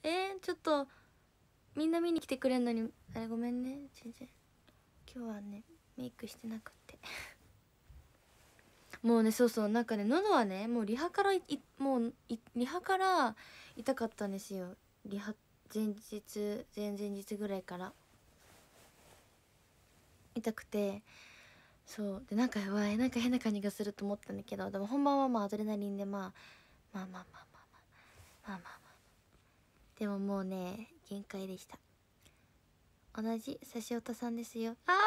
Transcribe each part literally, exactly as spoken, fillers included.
えー、ちょっとみんな見に来てくれんのにあれごめんね。全然今日はねメイクしてなくてもうね、そうそう、なんかね喉はねもうリハからいもういリハから痛かったんですよ。リハ前日前々日ぐらいから痛くて、そうでなんかやばいなんか変な感じがすると思ったんだけど、でも本番はまあアドレナリンでまあまあまあまあまあまあまあまあまあでももうね限界でした。同じ指音さんですよ。は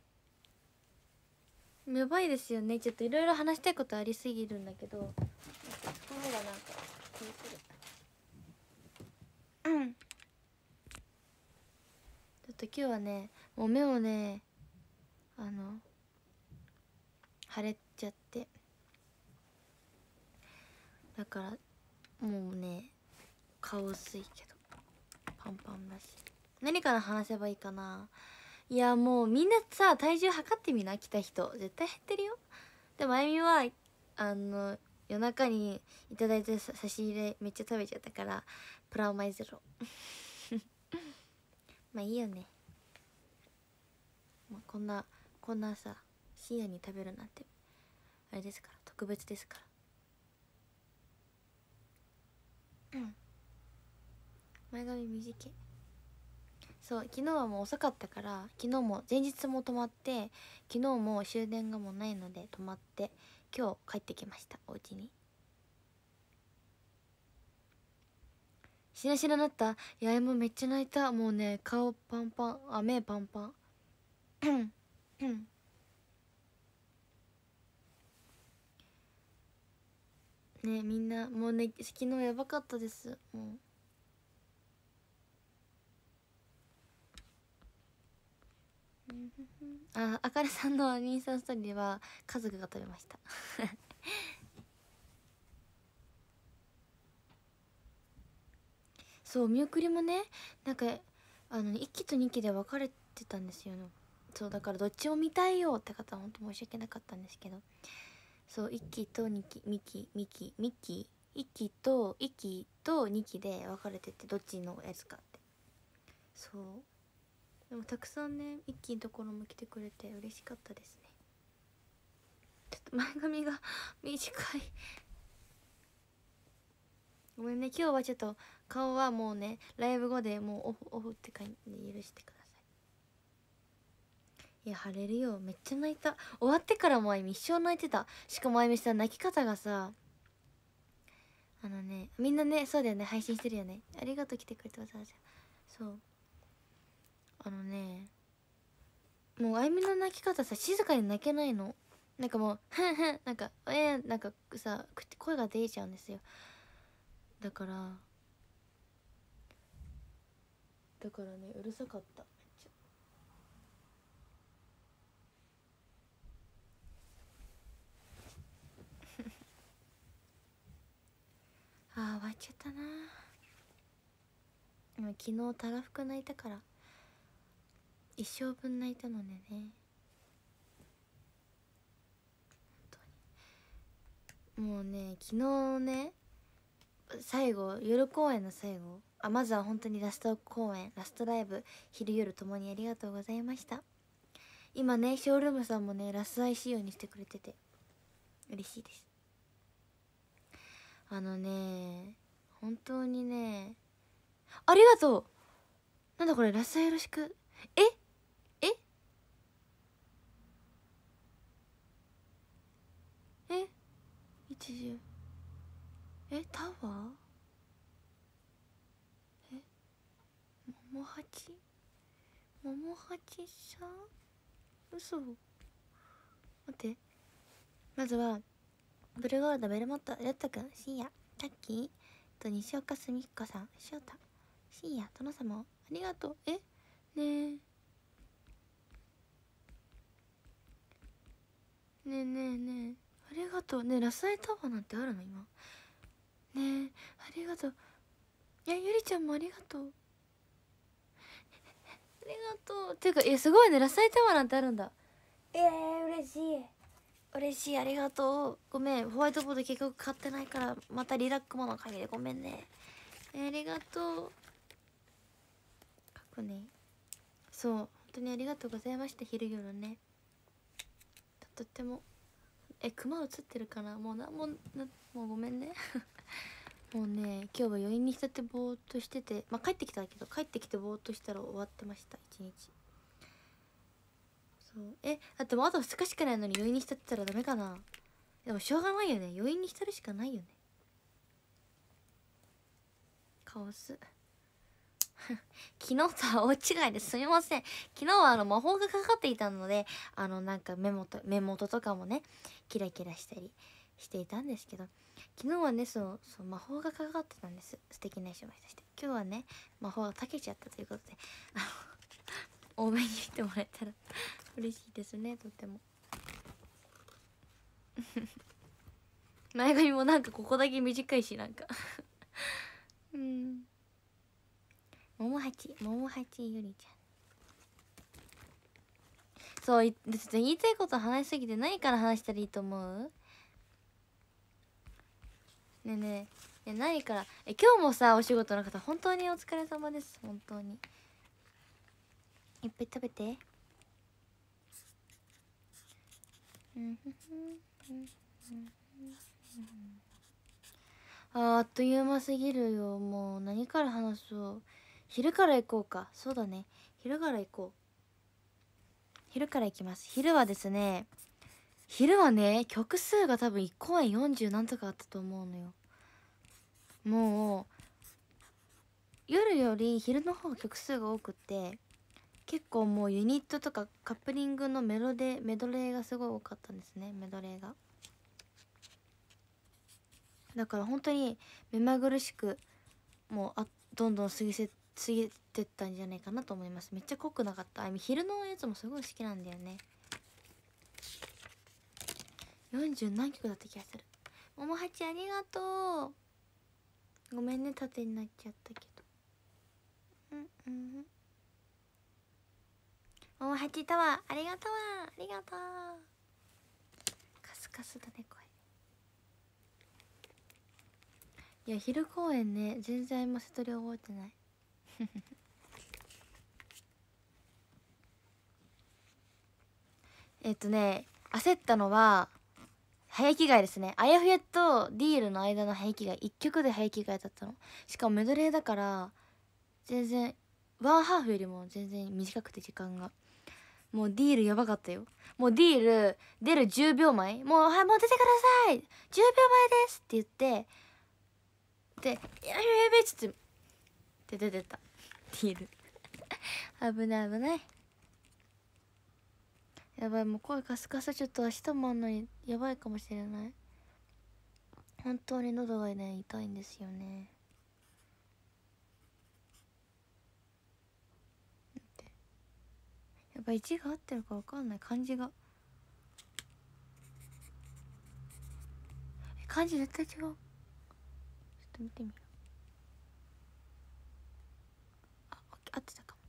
ーい、やばいですよね。ちょっといろいろ話したいことありすぎるんだけど、この方がなんか気にする。うんちょっと今日はねもう目をねあの腫れちゃって、だからもうね顔薄いけどパンパンだし、何から話せばいいかな。いやもうみんなさ体重測ってみな、来た人絶対減ってるよ。でもあゆみはあの夜中にいただいた差し入れめっちゃ食べちゃったからプラマイゼロまあいいよね、まあ、こんなこんなさ深夜に食べるなんてあれですから、特別ですから。うん前髪短い。そう昨日はもう遅かったから、昨日も前日も泊まって、昨日も終電がもうないので泊まって、今日帰ってきましたお家に。しなしななった。いやもうめっちゃ泣いた。もうね顔パンパン、あ目パンパンうんうんね、みんなもうね昨日やばかったです。もうあ、あかねさんのインスタストーリーでは家族が食べましたそう見送りもねなんかあのいっきとにきで分かれてたんですよ。そうだからどっちも見たいよって方は本当申し訳なかったんですけど、そういっきとにきみきみきみきいっきといっきとにきで分かれてて、どっちのやつかって。そうでもたくさんねいっきのところも来てくれて嬉しかったですね。ちょっと前髪が短いごめんね。今日はちょっと顔はもうねライブ後でもうオフオフって感じで許してください。いや晴れるよ、めっちゃ泣いた。終わってからもあゆみ一生泣いてた。しかもあゆみさ泣き方がさ、あのねみんなねそうだよね配信してるよね、ありがとう来てくれてわざわざ。そうあのねもうあゆみの泣き方さ静かに泣けないの。なんかもうふんふんなんかえー、なんかさ声が出ちゃうんですよ。だからだからねうるさかった。あー終わっちゃったな。でも昨日たらふく泣いたから一生分泣いたのでね、もうね昨日ね最後夜公演の最後、あまずは本当にラスト公演ラストライブ昼夜ともにありがとうございました。今ねショールームさんもねラスアイ仕様にしてくれてて嬉しいです。あのね本当にねありがとう。なんだこれラスアイよろしく。えええ一十えタワーえ桃八桃八さん嘘待ってまずはブルーゴールドベルモットレッドくん深夜タッキーと西岡澄子さん翔太深夜殿様ありがとう。えねえねえねえねえありがとうねえラスアイタワーなんてあるの今ねえありがとう。いやゆりちゃんもありがとうありがとうていうかいやすごいねラスアイタワーなんてあるんだ。えー、嬉しい嬉しいありがとう。ごめんホワイトボード結局買ってないからまたリラックマのおかげでごめんね。ええー、ありがとう。書くね。そう本当にありがとうございました。昼夜ね、とっても。え、クマ映ってるかな。もうなんもな、もうごめんねもうね、今日は余韻に浸ってぼーっとしてて、まあ帰ってきたけど、帰ってきてぼーっとしたら終わってました、一日。そう、え、だってもうあとふつかしかないのに余韻に浸ってたらダメかな。でもしょうがないよね、余韻に浸るしかないよね。カオス昨日とは大違いですみません。昨日はあの魔法がかかっていたので、あのなんか目元目元とかもねキラキラしたりしていたんですけど、昨日はねそうそう魔法がかかってたんです。素敵な一枚として。今日はね魔法が解けちゃったということで、あの多めに見てもらえたら嬉しいですね、とっても前髪もなんかここだけ短いし、なんかうん、桃八桃八ゆりちゃん。そうい言いたいこと話しすぎて何から話したらいいと思う？ねえねえ、ね、何から。え、今日もさお仕事の方本当にお疲れ様です。本当にいっぱい食べて。あー、あっという間すぎるよ。もう何から話そう。昼から行こうか。そうだね、昼から行こう。昼から行きます。昼はですね、昼はね曲数が多分いっ公演よんじゅう何とかあったと思うのよ。もう夜より昼の方が曲数が多くって結構もうユニットとかカップリングのメロデメドレーがすごい多かったんですね。メドレーがだから本当に目まぐるしくもうあどんどん過ぎせ過ぎてったんじゃないかなと思います。めっちゃ濃くなかった。あ、昼のやつもすごい好きなんだよね。よんじゅう何曲だった気がする。ももはちありがとう。ごめんね縦になっちゃったけど。うんうん。ももはちタワーありがとう。ありがとう。カスカスだね声。いや昼公演ね全然今瀬戸り覚えてないえっとね焦ったのは早着替えですね。あやふやとディールの間の早着替えいっきょくで早着替えだったの。しかもメドレーだから全然ワンハーフよりも全然短くて時間が。もうディールやばかったよ。もうディール出るじゅうびょうまえ、もうはいもう出てくださいじゅうびょうまえですって言ってで「やべやべ」っつってで出てたディール危ない危ない。やばい、もう声カスカス。ちょっと明日もあんのにやばいかもしれない。本当に喉がね痛いんですよね。やっぱいちが合ってるか分かんない。漢字が漢字絶対違う。ちょっと見てみよう。あ、合ってたかも。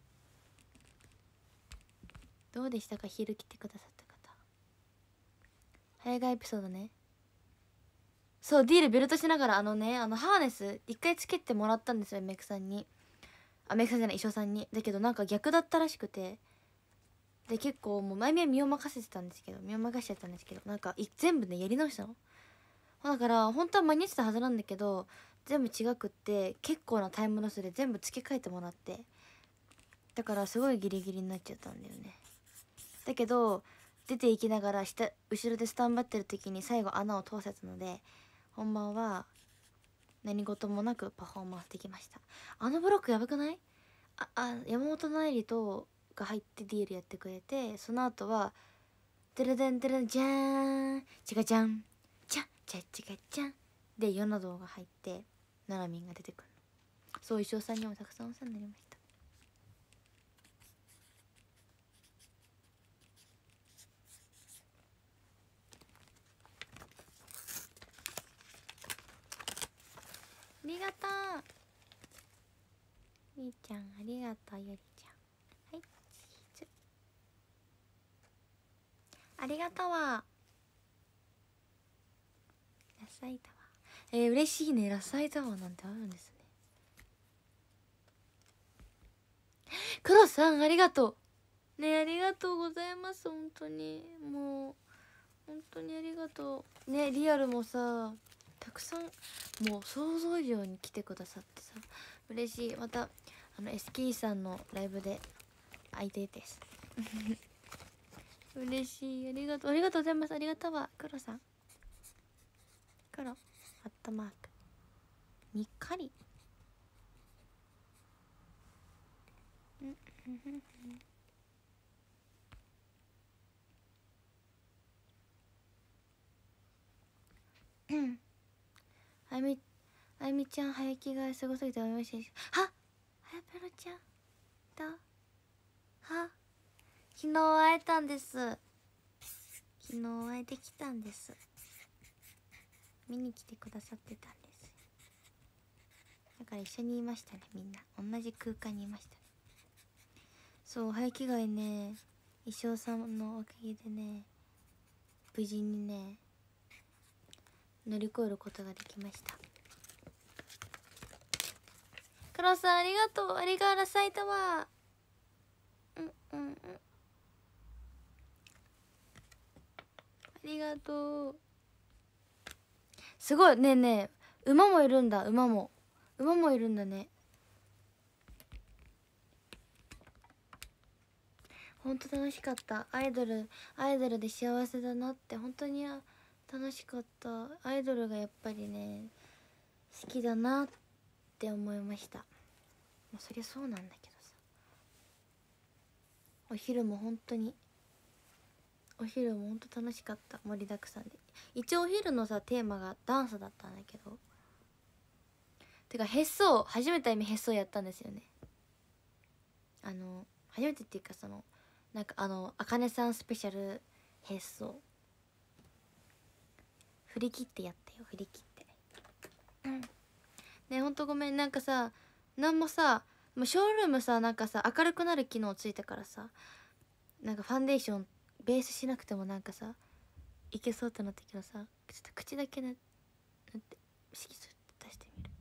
どうでしたか昼来てくださった方。早替えエピソードね。そうディールベルトしながらあのねあのハーネス一回つけてもらったんですよメイクさんに。あ、メイクさんじゃない衣装さんに。だけどなんか逆だったらしくて、で結構もう前々身を任せてたんですけど身を任せちゃったんですけどなんかい全部ねやり直したの。だから本当は間に合ってたはずなんだけど全部違くって結構なタイムロスで全部付け替えてもらって、だからすごいギリギリになっちゃったんだよね。だけど出ていきながら下後ろでスタンバってる時に最後穴を通せたので本番は何事もなくパフォーマンスできました。あのブロックやばくない？ああ山本愛理とが入ってディールやってくれて、その後は「テレデンテレンじゃーんチカちゃんチャチャチカちゃん」でヨナドが入ってナナミンが出てくるの。そう衣装さんにもたくさんお世話になりました。ありがとうみーちゃん、ありがとうゆりちゃん。はいチーズありがとうわ。ラサイタワー、えー、嬉しいね。ラサイタワーなんてあるんですね。 黒さんありがとうね、ありがとうございます。本当にもう本当にありがとうね。リアルもさたくさんもう想像以上に来てくださってさ嬉しい。またあの エスケー さんのライブで会いたいです嬉しい。ありがとうありがとうございます。ありがとうわ黒さん。黒アットマークにっかりうんあゆみあゆみちゃん早着替えすごすぎておめしい。はっはやぺろちゃんだは昨日会えたんです。昨日会えてきたんです。見に来てくださってたんです。だから一緒にいましたね。みんな同じ空間にいましたね。そう早着替えね衣装さんのおかげでね無事にね乗り越えることができました。黒さんありがとう。ありがら埼玉うんうんうんありがとう。すごいねえねえ馬もいるんだ。馬も馬もいるんだね。ほんと楽しかった。アイドルアイドルで幸せだなって。本当に楽しかった。アイドルがやっぱりね好きだなって思いました。まあそりゃそうなんだけどさ、お昼も本当にお昼もほんと楽しかった。盛りだくさんで。一応お昼のさテーマがダンスだったんだけど、てかヘッソー初めて意味ヘッソーやったんですよね。あの初めてっていうかそのなんかあのあかねさんスペシャルヘッソー振り切ってやったよ。振り切ってうんね。ほんとごめん。なんかさなんもさもうショールームさなんかさ明るくなる機能ついたからさなんかファンデーションベースしなくてもなんかさいけそうってなったけどさ、ちょっと口だけななんて色素出してみ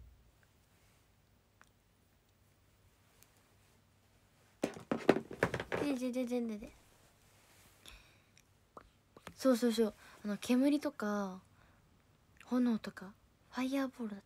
る。ででででででそうそうそうあの煙とか炎とかファイヤーボールだって。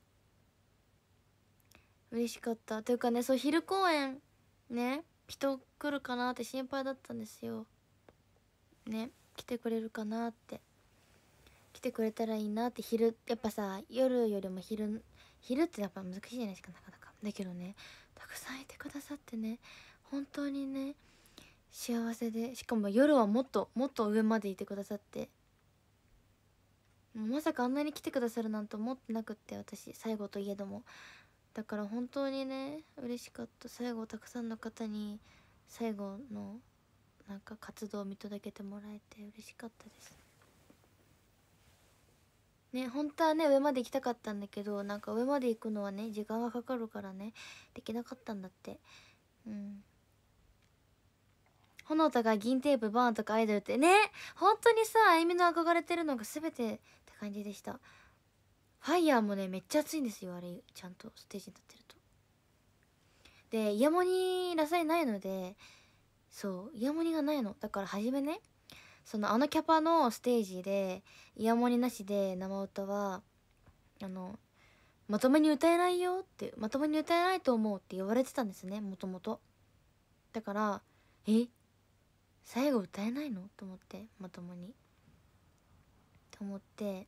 嬉しかった。というかねそう昼公演ね人来るかなって心配だったんですよね。来てくれるかなって来てくれたらいいなって。昼やっぱさ夜よりも昼昼ってやっぱ難しいじゃないですかなかなか。だけどねたくさんいてくださってね本当にね幸せで、しかも夜はもっともっと上までいてくださって、もうまさかあんなに来てくださるなんて思ってなくって、私最後といえども。だから本当にね嬉しかった。最後たくさんの方に最後のなんか活動を見届けてもらえて嬉しかったですね。本当はね上まで行きたかったんだけど、なんか上まで行くのはね時間がかかるからねできなかったんだって。うん炎とか銀テープバーンとかアイドルってね本当にさあゆみの憧れてるのが全てって感じでした。ファイヤーもねめっちゃ熱いんですよあれ。ちゃんとステージに立ってると。でイヤモニらさえないので、そうイヤモニがないのだから初めねそのあのキャパのステージでイヤモニなしで生歌はあのまともに歌えないよって、まともに歌えないと思うって言われてたんですねもともと。だからえ最後歌えないのと思ってまともにと思って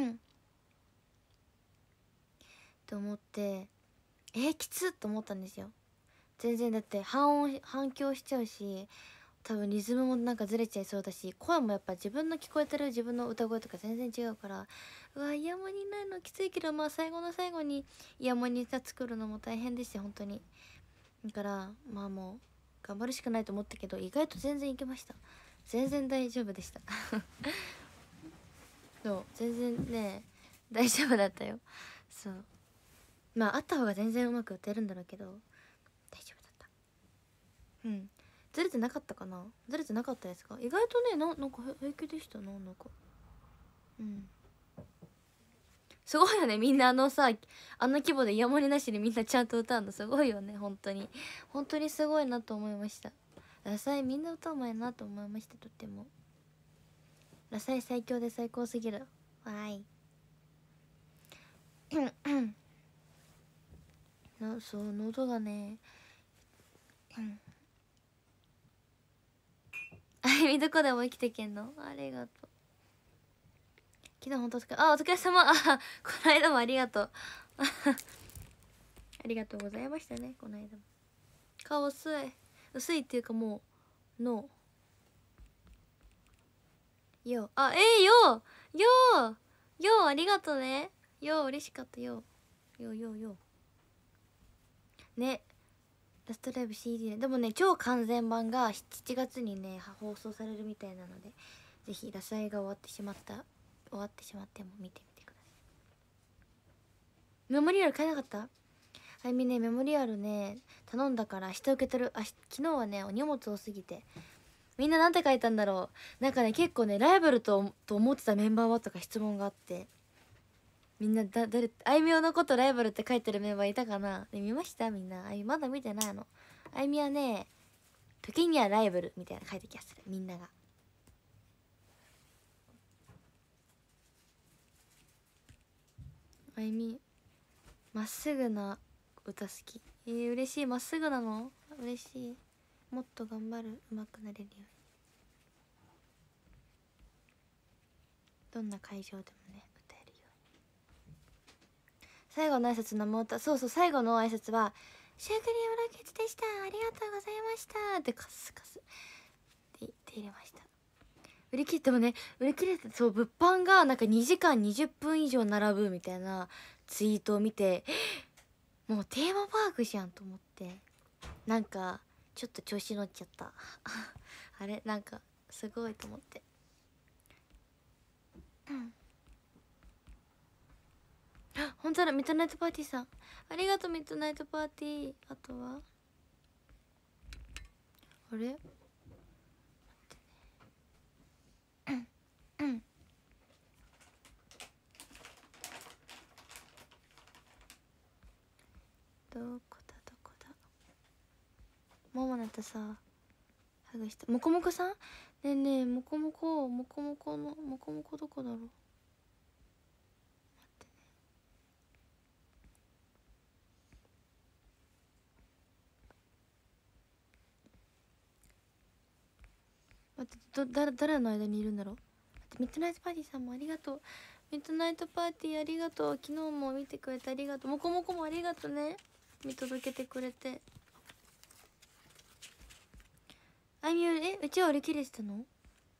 と思ってえー、きつっと思ったんですよ。全然だって反音反響しちゃうし多分リズムもなんかずれちゃいそうだし、声もやっぱ自分の聞こえてる自分の歌声とか全然違うから、うわイヤモニないのきついけど、まあ最後の最後にイヤモニ歌作るのも大変ですよ本当に。だからまあもう頑張るしかないと思ったけど意外と全然いけました。全然大丈夫でしたそう全然ね大丈夫だったよ。そうまああった方が全然うまく歌えるんだろうけど大丈夫だった。うんずれてなかったかな。ずれてなかったですか。意外とねななんか平気でしたな。なんかうんすごいよね、みんなあのさあの規模でイヤモニなしでみんなちゃんと歌うのすごいよね。本当に本当にすごいなと思いました。ラサイみんな歌うまいなと思いました。とってもラサイ最強で最高すぎる。わーいな、そう喉がねあゆみどこでも生きてけんの。ありがとう。昨日本当お疲れ、あお疲れ様。あこの間もありがとうありがとうございましたね。この間も顔薄い薄いっていうかもうノーよあえー、よよよありがとうね。よ嬉しかったよよよよね。ラストライブ シーディー ね、でもね超完全版がしちがつにね放送されるみたいなので、ぜひラサイが終わってしまった終わってしまっても見てみてください。メモリアル買えなかった？あゆみねメモリアルね頼んだから明日受け取る。あ昨日はねお荷物多すぎて、みんななんて書いたんだろう。なんかね結構ねライバルとと思ってたメンバーはとか質問があって、みんなだ誰あいみょんのことライバルって書いてるメンバーいたかな、ね、見ましたみんな。あいまだ見てないの。あいみはね時にはライバルみたいな書いた気がする、みんなが。あいみまっすぐな歌好き。えー、嬉しい。まっすぐなの嬉しい。もっと頑張る、上手くなれるように。どんな会場でもね歌えるように。最後の挨拶生歌、そうそう最後の挨拶は「シュークリームロケッツでした、ありがとうございました」ってカスカスって言って入れました。売り切ってもね売り切れて、そう物販がなんかにじかんにじゅっぷん以上並ぶみたいなツイートを見て、もうテーマパークじゃんと思って、なんかちょっと調子乗っちゃったあれなんかすごいと思ってうん本当だ。ミッドナイトパーティーさんありがとう。ミッドナイトパーティー。あとはあれうんうんどこだどこだももなとさハグした。もこもこさんねえねえもこもこもこもこのもこもこどこだろう。待ってね。待ってど誰誰の間にいるんだろう。ミッドナイトパーティーさんもありがとう。ミッドナイトパーティーありがとう。昨日も見てくれてありがとう。もこもこもありがとうね、見届けてくれて。あいみょんえうちは売り切れてたの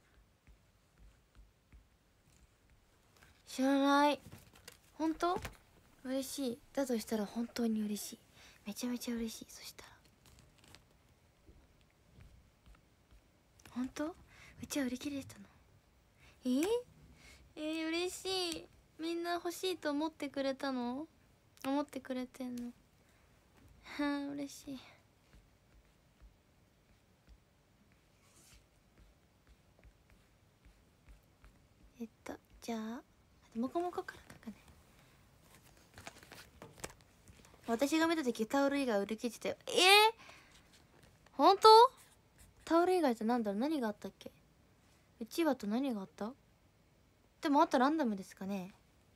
知らない。本当嬉しい。だとしたら本当に嬉しい。めちゃめちゃ嬉しい。そしたら本当うちは売り切れてたの。えー、えー、嬉しい。みんな欲しいと思ってくれたの思ってくれてんのはあ嬉しい。えっとじゃあもこもこから書くね。私が見た時タオル以外売り切ってたよ。えー、本当タオル以外ってなんだろう。何があったっけ。うちわと何があった。でもあとランダムですかね。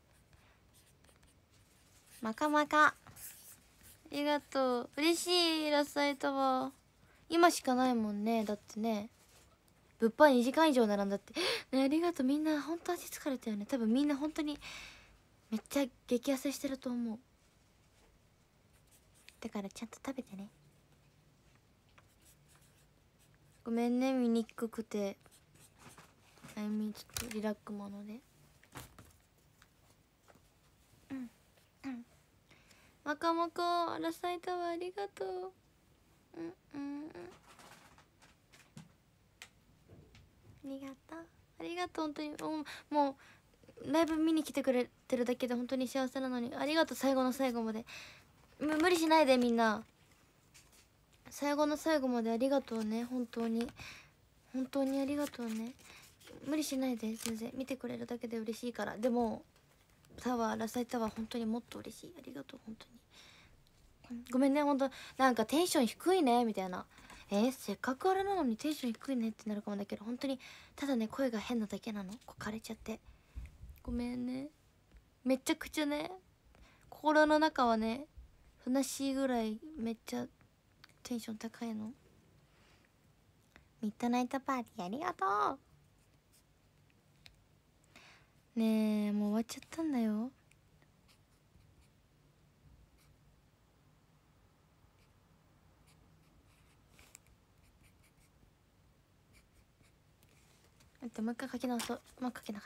まかまかありがとう。嬉しい。ラスアイタワー今しかないもんね。だってね物販にじかん以上並んだってね。ありがとう。みんな本当足疲れたよね。多分みんな本当にめっちゃ激痩せしてると思う。だからちゃんと食べてね。ごめんね見にくくて。あゆみちょっとリラックもので。うんうんまかまこラサイタワーありがとう。うんうんうんありがとうありがとう。本当にもうライブ見に来てくれてるだけで本当に幸せなのにありがとう。最後の最後までむ無理しないでみんな。最後の最後までありがとうね。本当に本当にありがとうね。無理しないで全然見てくれるだけで嬉しいから。でもタワーラサイタワー本当にもっと嬉しい。ありがとう本当に。ごめんね本当なんかテンション低いねみたいな、えー、せっかくあれなのにテンション低いねってなるかもだけど、本当にただね声が変なだけなの。こう枯れちゃってごめんね。めちゃくちゃね心の中はねふなっしーぐらいめっちゃテンション高いの。ミッドナイトパーティーありがとうねえ。もう終わっちゃったんだよ。待ってもう一回書き直そう。まあ書けなかった。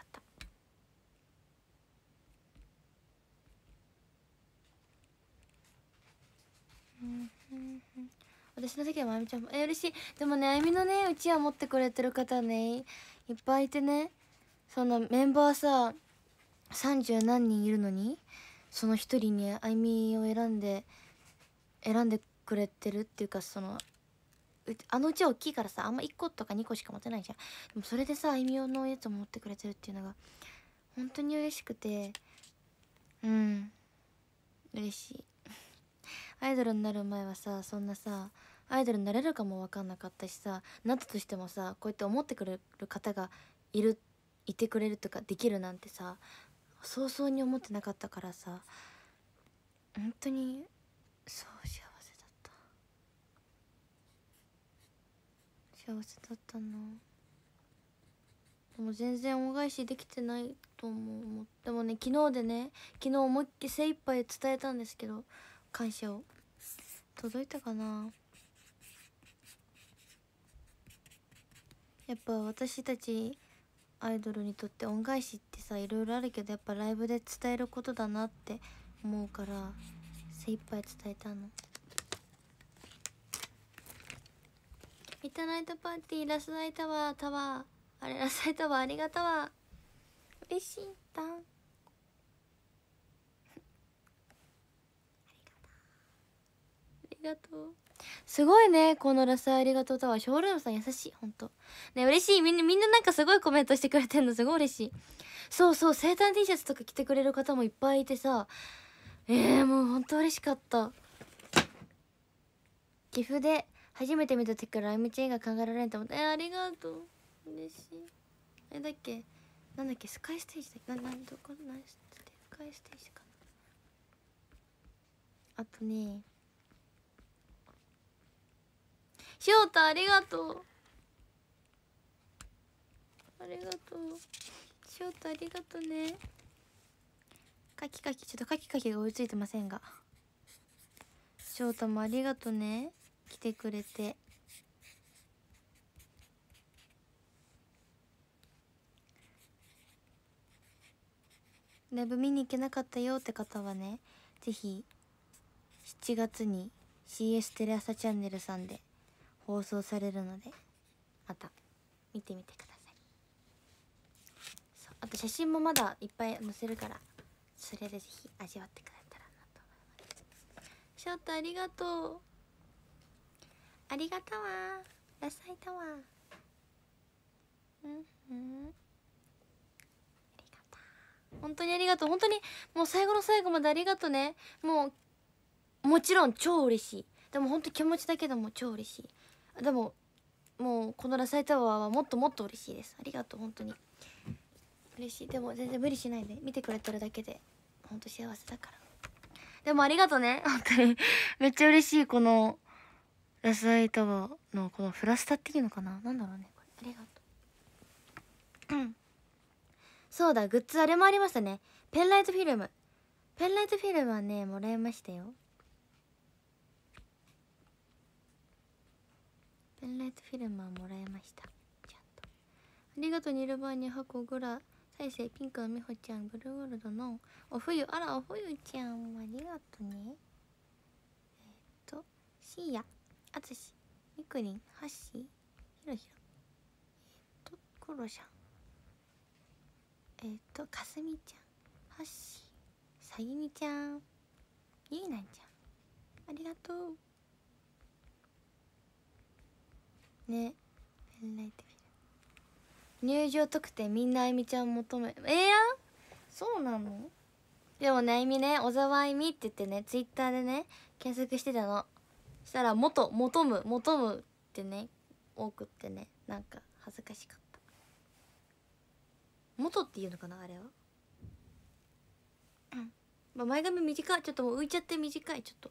うんうんうん、私の時はまゆみちゃんもえ嬉しい。でもねあゆみのねうちわ持ってくれてる方ねいっぱいいてね、そんなメンバーさ三十何人いるのにその一人にあゆみを選んで選んでくれてるっていうか、そのうあのうちは大きいからさあんまいっことかにこしか持てないじゃん。でもそれでさあゆみ用のやつを持ってくれてるっていうのが本当に嬉しくて、うん嬉しい。アイドルになる前はさそんなさアイドルになれるかも分かんなかったしさ、なったとしてもさこうやって思ってくれる方がいるいてくれるとかできるなんてさ早々に思ってなかったからさ、本当にそう幸せだった。幸せだったな。でも全然恩返しできてないと思う。でもね昨日でね昨日思いっきり精一杯伝えたんですけど、感謝を。届いたかな。やっぱ私たちアイドルにとって恩返しってさいろいろあるけど、やっぱライブで伝えることだなって思うから精一杯伝えたの。ミッドナイトパーティーラスライタワータワーあれラスライタワーありがとう。嬉しいんだ。ありがとう。すごいねこのラスありがとうタワー。ショールームさん優しいほんとね。嬉しい。みんなみんななんかすごいコメントしてくれてんのすごい嬉しい。そうそう生誕 T シャツとか着てくれる方もいっぱいいてさ、えー、もうほんと嬉しかった。岐阜で初めて見た時からあゆみちゃんが考えられんと思って、えー、ありがとう嬉しい。えだっけなんだっけスカイステージだっけななんどこなんスカイステージかな。あとねしおたありがとうありがとうしおたありがとうね。カキカキちょっとカキカキが追いついてませんが、しおたもありがとうね来てくれて。ライブ見に行けなかったよって方はねぜひしちがつに シーエス テレ朝チャンネルさんで放送されるのでまた見てみてください。そうあと写真もまだいっぱい載せるからそれでぜひ味わってくれたらなと思います。ショートありがとうありがとうわラサイタワーうんうん本当にありがとう。本当にもう最後の最後までありがとうね。もうもちろん超嬉しい。でも本当気持ちだけでも超嬉しい。でももうこのラサイタワーはもっともっと嬉しいです。ありがとう本当に嬉しい。でも全然無理しないで見てくれてるだけで本当幸せだから。でもありがとうね本当にめっちゃ嬉しい。このラサイタワーのこのフラスタっていうのかな、なんだろうねこれ。ありがとううんそうだグッズあれもありましたね。ペンライトフィルムペンライトフィルムはねもらいましたよ。ペンライトフィルムはもらいました。ちゃんとありがとう。ニルバーニ箱グラ再生ピンクのみほちゃんブルーゴールドのお冬あらお冬ちゃんありがとうね。えっとシーヤあつしみくりんハッシーひろひろえっとコロシャンえっとかすみちゃんハッシーさゆみちゃんゆいなんちゃんありがとうね。ペンライトフィルム入場特典みんなあゆみちゃん求めえー、やそうなのでもね、あゆみね、小沢あゆみって言ってね、ツイッターでね検索してたの。そしたら元求む求むってね多くってね、なんか恥ずかしかった。元っていうのかなあれは。うん、まあ、前髪短い、ちょっともう浮いちゃって短い、ちょっと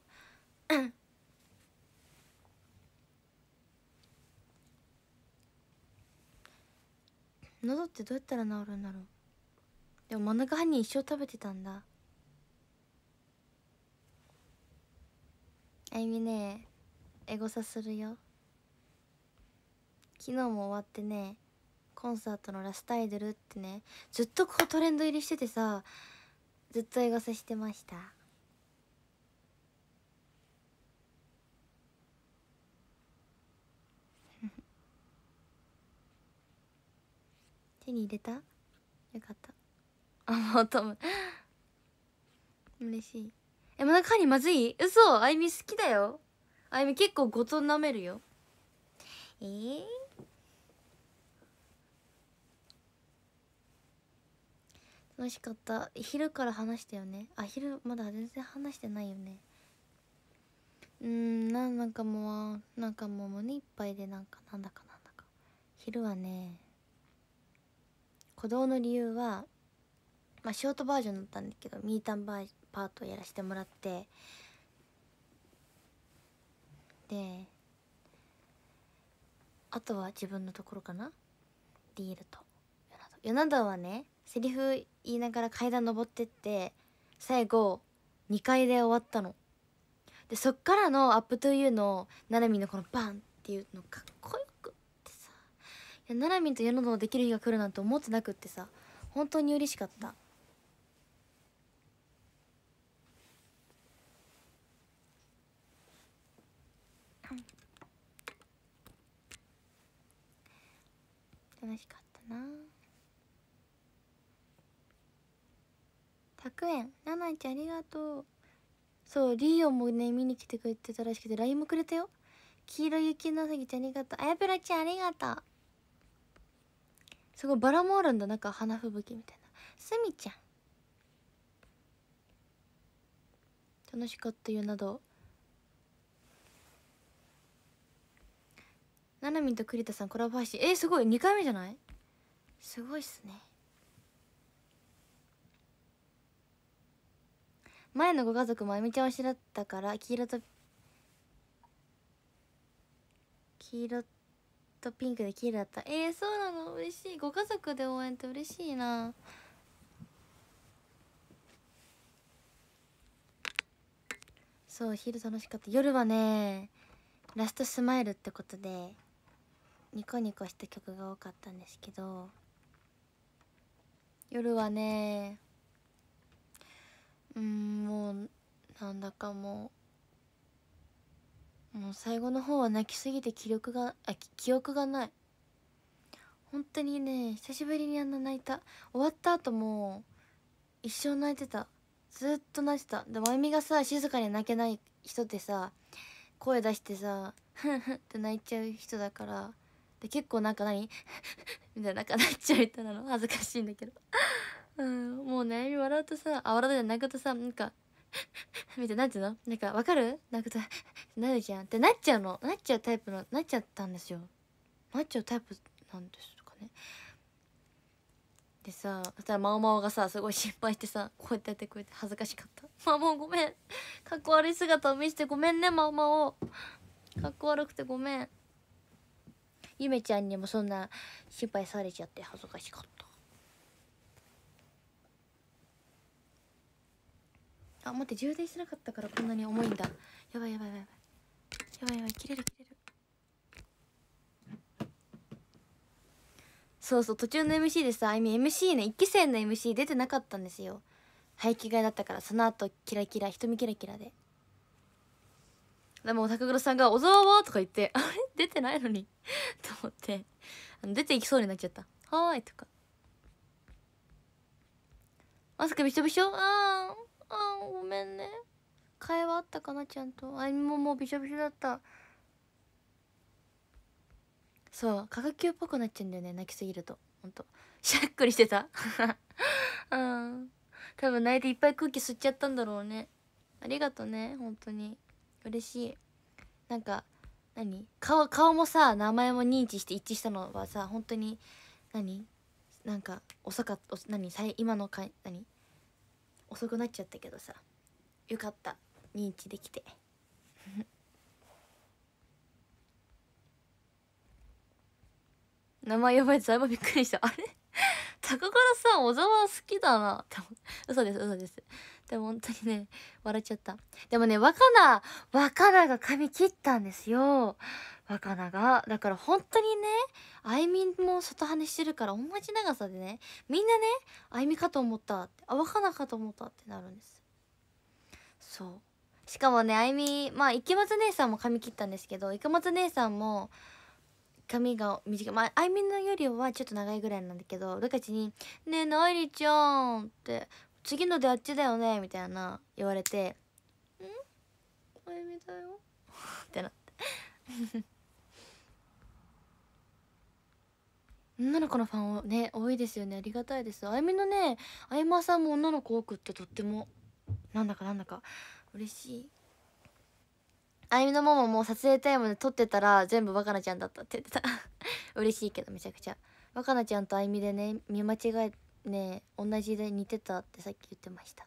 喉ってどうやったら治るんだろう。でも真ん中犯人一生食べてたんだ。あゆみね、エゴサするよ。昨日も終わってね、コンサートのラストアイドルってね、ずっとこうトレンド入りしててさ、ずっとエゴサしてました手に入れた？よかった。あ、もうトム嬉しい。え、真ん中にまずい？嘘、あゆみ好きだよ。あゆみ結構ごと舐めるよ。えー、楽しかった。昼から話したよね。あ、昼まだ全然話してないよね。うーん、ななんかもうなんかもう胸いっぱいで、なんかなんだかなんだか。昼はね、鼓動の理由は、まあショートバージョンだったんだけど、ミータンバーパートをやらせてもらって、であとは自分のところかな。ディールとヨナドはね、セリフ言いながら階段登ってって、最後にかいで終わったの。でそっからの「アップトゥーユー」のななみんのこのバンっていうのかっこよくってさ、いやななみんとヨナドできる日が来るなんて思ってなくってさ、本当に嬉しかった。楽しかったな。ひゃくえんななちゃんありがとう。そうリオもね見に来てくれてたらしくて ライン もくれたよ。黄色雪のさぎちゃんありがとう。あやぺらちゃんありがとう。すごいバラもあるんだ、なんか花吹雪みたいな。すみちゃん楽しかったよなど。ななみんと栗田さんコラボ配信、えー、すごいにかいめじゃない？すごいっすね。前のご家族もあゆみちゃん推しだったから黄色と黄色とピンクで綺麗だった。えー、そうなの、嬉しい。ご家族で応援って嬉しいな。そう昼楽しかった。夜はねラストスマイルってことでニコニコした曲が多かったんですけど、夜はねうんもうなんだかもうもう最後の方は泣きすぎて気力があ記憶がない。本当にね久しぶりにあんな泣いた。終わった後も一生泣いてた。ずっと泣いてた。でもあゆみがさ静かに泣けない人ってさ、声出してさふんふんって泣いちゃう人だから、で結構なんか何みたいな、なんか泣いちゃうみたいなの恥ずかしいんだけどうんもうねあゆみ笑うとさ、あ笑うとじゃ泣くとさ、なんかみたいな、なんていうの、なんかわかる、泣くとなるじゃんってなっちゃうの、なっちゃうタイプのなっちゃったんですよ。なっちゃうタイプなんですかね。でさ、そしたらマオマオがさすごい心配してさ、こうやってやってくれて恥ずかしかった。マオマオごめん、かっこ悪い姿を見せてごめんねマオマオ、かっこ悪くてごめん。ゆめちゃんにもそんな心配されちゃって恥ずかしかった。あ待って、充電しなかったからこんなに重いんだ。やばいやばいやばいやばいやばい、切れる切れる。そうそう、途中の エムシー でさ、あいみ エムシー ね、いっき生の エムシー 出てなかったんですよ。廃棄替えだったから。その後キラキラ瞳キラキラで、でも高黒さんが「小沢は?」とか言って「あれ出てないのに」と思ってあの出ていきそうになっちゃった「はーい」とか。マスクびしょびしょ、あーあーごめんね。会話あったかなちゃんと。あいみももうびしょびしょだった。そう科学級っぽくなっちゃうんだよね泣きすぎると。ほんとしゃっくりしてたうん多分泣いていっぱい空気吸っちゃったんだろうね。ありがとね、本当に嬉しい。なんか何顔顔もさ、名前も認知して一致したのはさ、本当に何なんか遅かった何さい今のか何遅くなっちゃったけどさ、よかった、認知できて。名前呼ばれてだいぶびっくりした。あれ高倉さん小沢好きだなって思う。嘘です嘘です。でも本当にね笑っちゃった。でもね若菜若菜が髪切ったんですよ、若菜が。だから本当にね、あいみも外跳ねしてるから同じ長さでね、みんなねあいみかと思ったって、あ若菜かと思ったってなるんです。そう、しかもねあいみ、まあ池松姉さんも髪切ったんですけど、池松姉さんも髪が短い、まああいみんのよりはちょっと長いぐらいなんだけど、ルカチに「ねえなりちゃん」って「次のであっちだよね」みたいな言われて「んあいみだよ」ってなって女の子のファンをね多いですよね、ありがたいです。あいみのねあいまさんも女の子多くって、とってもなんだかなんだか嬉しい。あいみのママも撮影タイムで撮ってたら全部若菜ちゃんだったって言ってた嬉しいけどめちゃくちゃ。若菜ちゃんとあいみでね見間違えね同じで似てたってさっき言ってました。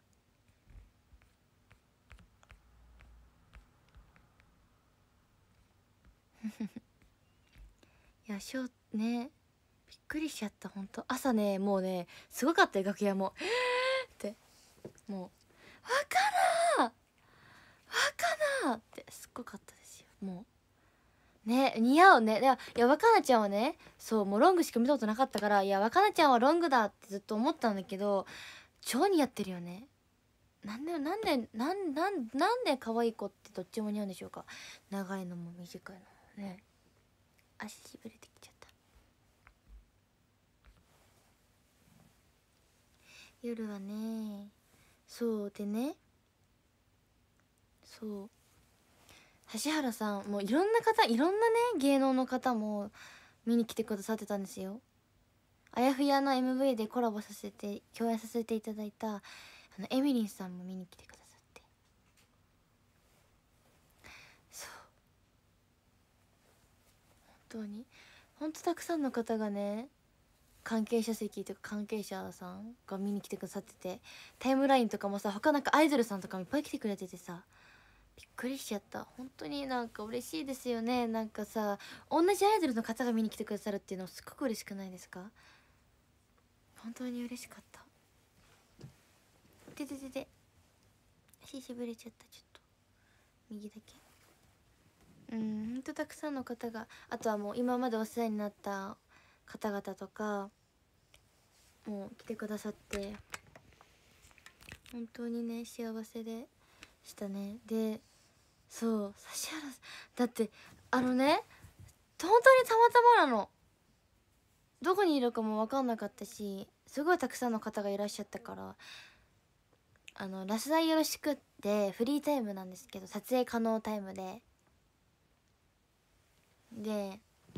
いやしょうね、びっくりしちゃった。ほんと朝ねもうねすごかったよ、楽屋もってもう「若菜若菜!」ってすっごかったですよ。もうね似合うね。いやいや若菜ちゃんはね、そうもうロングしか見たことなかったから、いや若菜ちゃんはロングだってずっと思ったんだけど、超似合ってるよね。なんでなんでなんなんなんで可愛い子ってどっちも似合うんでしょうか。長いのも短いのもね。足しびれてきちゃった。夜はね、そうでね、そう指原さんもういろんな方、いろんなね芸能の方も見に来てくださってたんですよ。あやふやの エムブイ でコラボさせて共演させていただいたあのエミリンさんも見に来てくださって、そう本当に本当たくさんの方がね、関係者席とか関係者さんが見に来てくださってて、タイムラインとかもさ他なんかアイドルさんとかもいっぱい来てくれててさ、びっくりしちゃった。本当になんか嬉しいですよね。なんかさ同じアイドルの方が見に来てくださるっていうのすっごく嬉しくないですか。本当に嬉しかった。でででで足しびれちゃった。ちょっと右だけ。うんほんとたくさんの方が、あとはもう今までお世話になった方々とかもう来てくださって本当にね幸せでしたね。でそう指原さんだってあのね本当にたまたまなの、どこにいるかも分かんなかったし、すごいたくさんの方がいらっしゃったから、あのラスダよろしくってフリータイムなんですけど、撮影可能タイムでで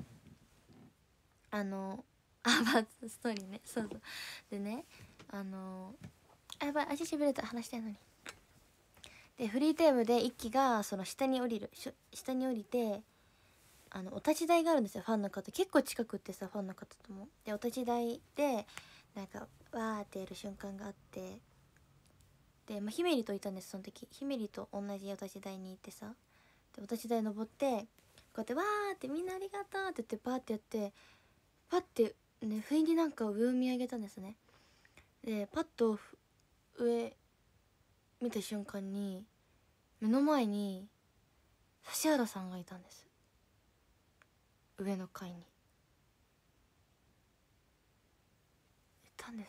あのあバーツストーリーね、そうそうでねあのあやばい足しびれた、話したいのに。でフリータイムで一輝がその下に降りるしょ下に降りて、あのお立ち台があるんですよ、ファンの方結構近くってさ、ファンの方ともでお立ち台でなんかわーってやる瞬間があって、で、まあ、ひめりといたんです。その時ひめりと同じお立ち台にいてさ、でお立ち台登ってこうやってわーってみんなありがとうって言ってパーってやって、パッてね不意になんか上を見上げたんですね。でパッと上見た瞬間に目の前に指原さんがいたんです、上の階にいたんです。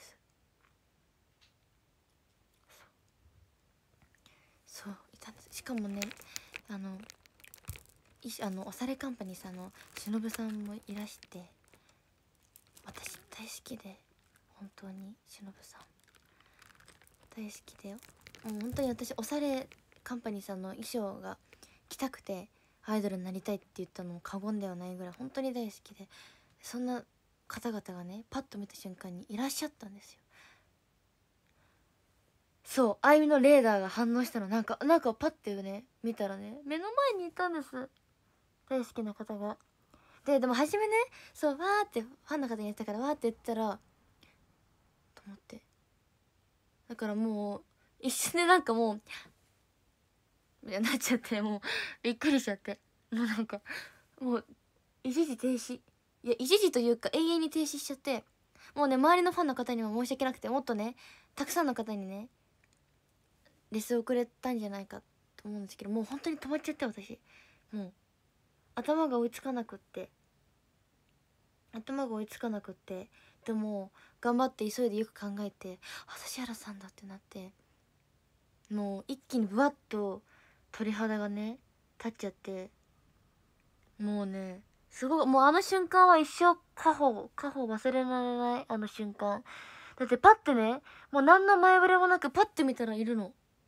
そうそういたんです。しかもねあのいあのおされカンパニーさんのしのぶさんもいらして、私大好きで、本当にしのぶさん大好きだよ。もう本当に私おされカンパニーさんの衣装が着たくてアイドルになりたいって言ったのも過言ではないぐらい本当に大好きで、そんな方々がねパッと見た瞬間にいらっしゃったんですよ。 そうあゆみのレーダーが反応したの。なんかなんかパッてね見たらね目の前にいたんです、大好きな方が。ででも初めねそうわーってファンの方に言ったからわーって言ったらと思って、だからもう一瞬でなんかもうみたいになっちゃって、もうびっくりしちゃって、もうなんかもう一時停止、いや一時というか永遠に停止しちゃって、もうね周りのファンの方にも申し訳なくて、もっとねたくさんの方にねレスをくれたんじゃないかと思うんですけど、もう本当に止まっちゃって、私もう頭が追いつかなくって頭が追いつかなくってでも頑張って急いでよく考えて、あ指原さんだってなって、もう一気にブワッと鳥肌がね立っちゃって、もうねすごい、もうあの瞬間は一生家宝家宝忘れられない、あの瞬間だって。パッてねもう何の前触れもなくパッて見たらいるの。も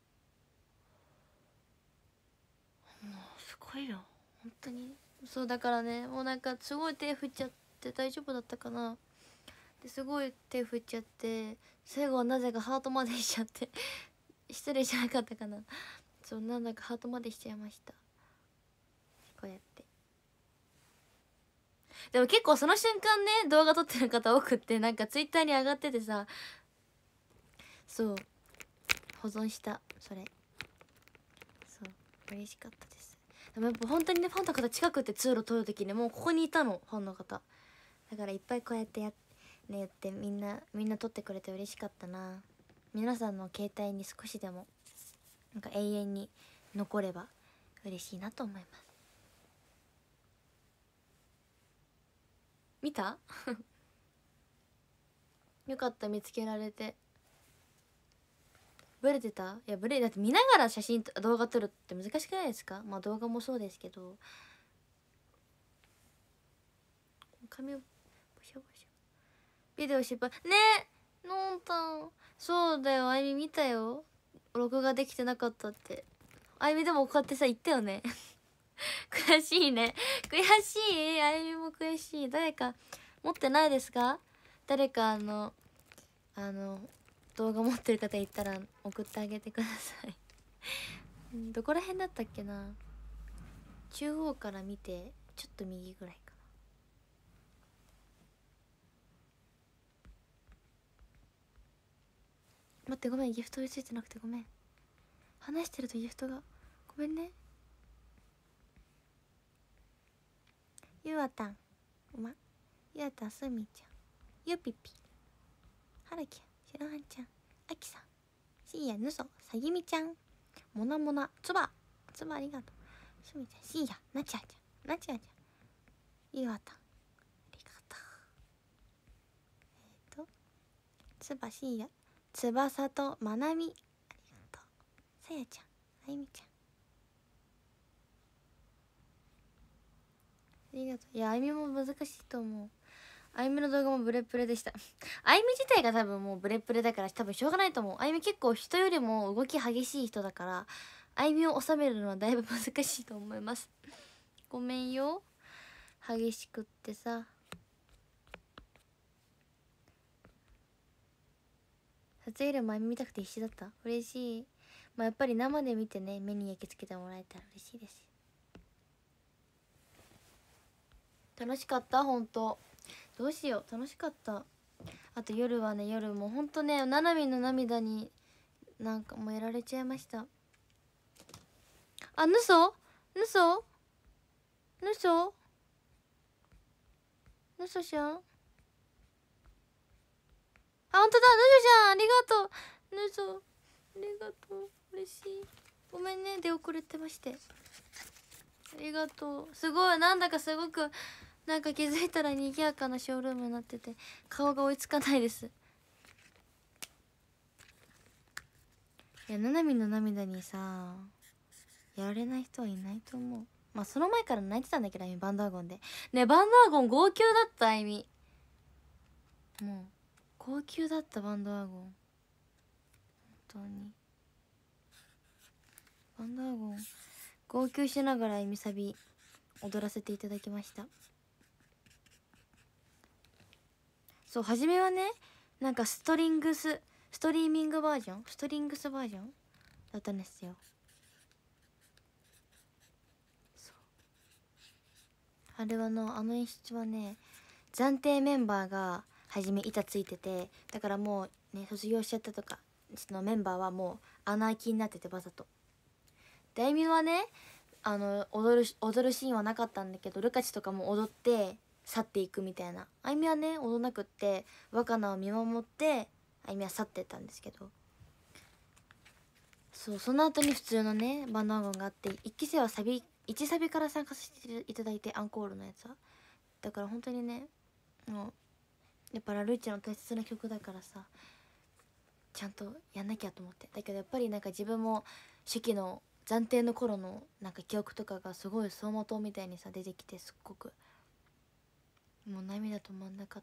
うすごいよ本当に。そうだからねもうなんかすごい手振っちゃって、大丈夫だったかな、ですごい手振っちゃって、最後はなぜかハートまでしちゃって失礼じゃなかったかな、そうなんだかハートまでしちゃいました、こうやって。でも結構その瞬間ね動画撮ってる方多くって、なんかツイッターに上がっててさ、そう保存したそれ、そう嬉しかったです。でもやっぱ本当にねファンの方近くって通路通る時にもうここにいたの、ファンの方だからいっぱいこうやってやねやってみんなみんな撮ってくれて嬉しかったな。皆さんの携帯に少しでもなんか永遠に残れば嬉しいなと思います。見たよかった見つけられて。ブレてた？いやブレだって見ながら写真動画撮るって難しくないですか？まあ動画もそうですけど、髪をボシャボシャビデオ失敗ねえのんたん。そうだよあゆみ見たよ、録画できてなかったって。あゆみでもこうやってさ言ったよね悔しいね悔しい、あゆみも悔しい。誰か持ってないですか？誰かあのあの動画持ってる方いたら送ってあげてくださいどこら辺だったっけな、中央から見てちょっと右ぐらいかな。待ってごめん、ギフト追いついてなくてごめん、話してるとギフトがごめんね。ゆあたんうま、ゆあたんすみちゃん、ゆぴぴ、はるきゃん、しろはんちゃん、あきさん、しーや、ぬそ、さぎみちゃん、もなもな、つばつばありがとう、すみちゃん、しーや、なちゃちゃん、なちゃちゃん、ゆあたんありがとう。えっ、ー、とつばしーや、つばさとまなみありがとう、さやちゃん、あゆみちゃんありがとう。いやあゆみも難しいと思う。あゆみの動画もブレブレでしたあゆみ自体が多分もうブレブレだから多分しょうがないと思う。あゆみ結構人よりも動き激しい人だから、あゆみを収めるのはだいぶ難しいと思いますごめんよ、激しくってさ。撮影よりもあゆみ見たくて必死だった。嬉しい。まあやっぱり生で見てね目に焼き付けてもらえたら嬉しいです。楽しかった、ほんとどうしよう、楽しかった。あと夜はね夜もうほんとねななみんの涙になんかもうやられちゃいました。あ、ぬそぬそぬそぬそちゃん、あ、ほんとだ、ぬそちゃんありがとう、ぬそありがとう、嬉しい。ごめんね出遅れてまして、ありがとう。すごいなんだかすごくなんか気づいたら賑やかなショールームになってて顔が追いつかないです。いやななみんの涙にさやられない人はいないと思う。まあその前から泣いてたんだけどあゆみバンドワゴンでね、バンドワゴン号泣だったあゆみ、もう号泣だったバンドワゴン、本当にバンドワゴン号泣しながらあゆみサビ踊らせていただきました。そう初めはねなんかストリングスストリーミングバージョン、ストリングスバージョンだったんですよ。あれはのあの演出はね、暫定メンバーが初め板ついてて、だからもうね卒業しちゃったとかそのメンバーはもう穴あきになってて、わざと。であゆみはね、あの踊る踊るシーンはなかったんだけど、ルカチとかも踊って去っていくみたいな。あゆみはね踊らなくって若菜を見守ってあゆみは去ってったんですけど、そう、その後に普通のねバンドワゴンがあって、いっき生はサビいちサビから参加させていただいて、アンコールのやつは。だから本当にね、もうやっぱラルーチェの大切な曲だからさ、ちゃんとやんなきゃと思って。だけどやっぱりなんか自分も初期の暫定の頃のなんか記憶とかがすごい走馬灯みたいにさ出てきて、すっごくもう涙止まんなかった。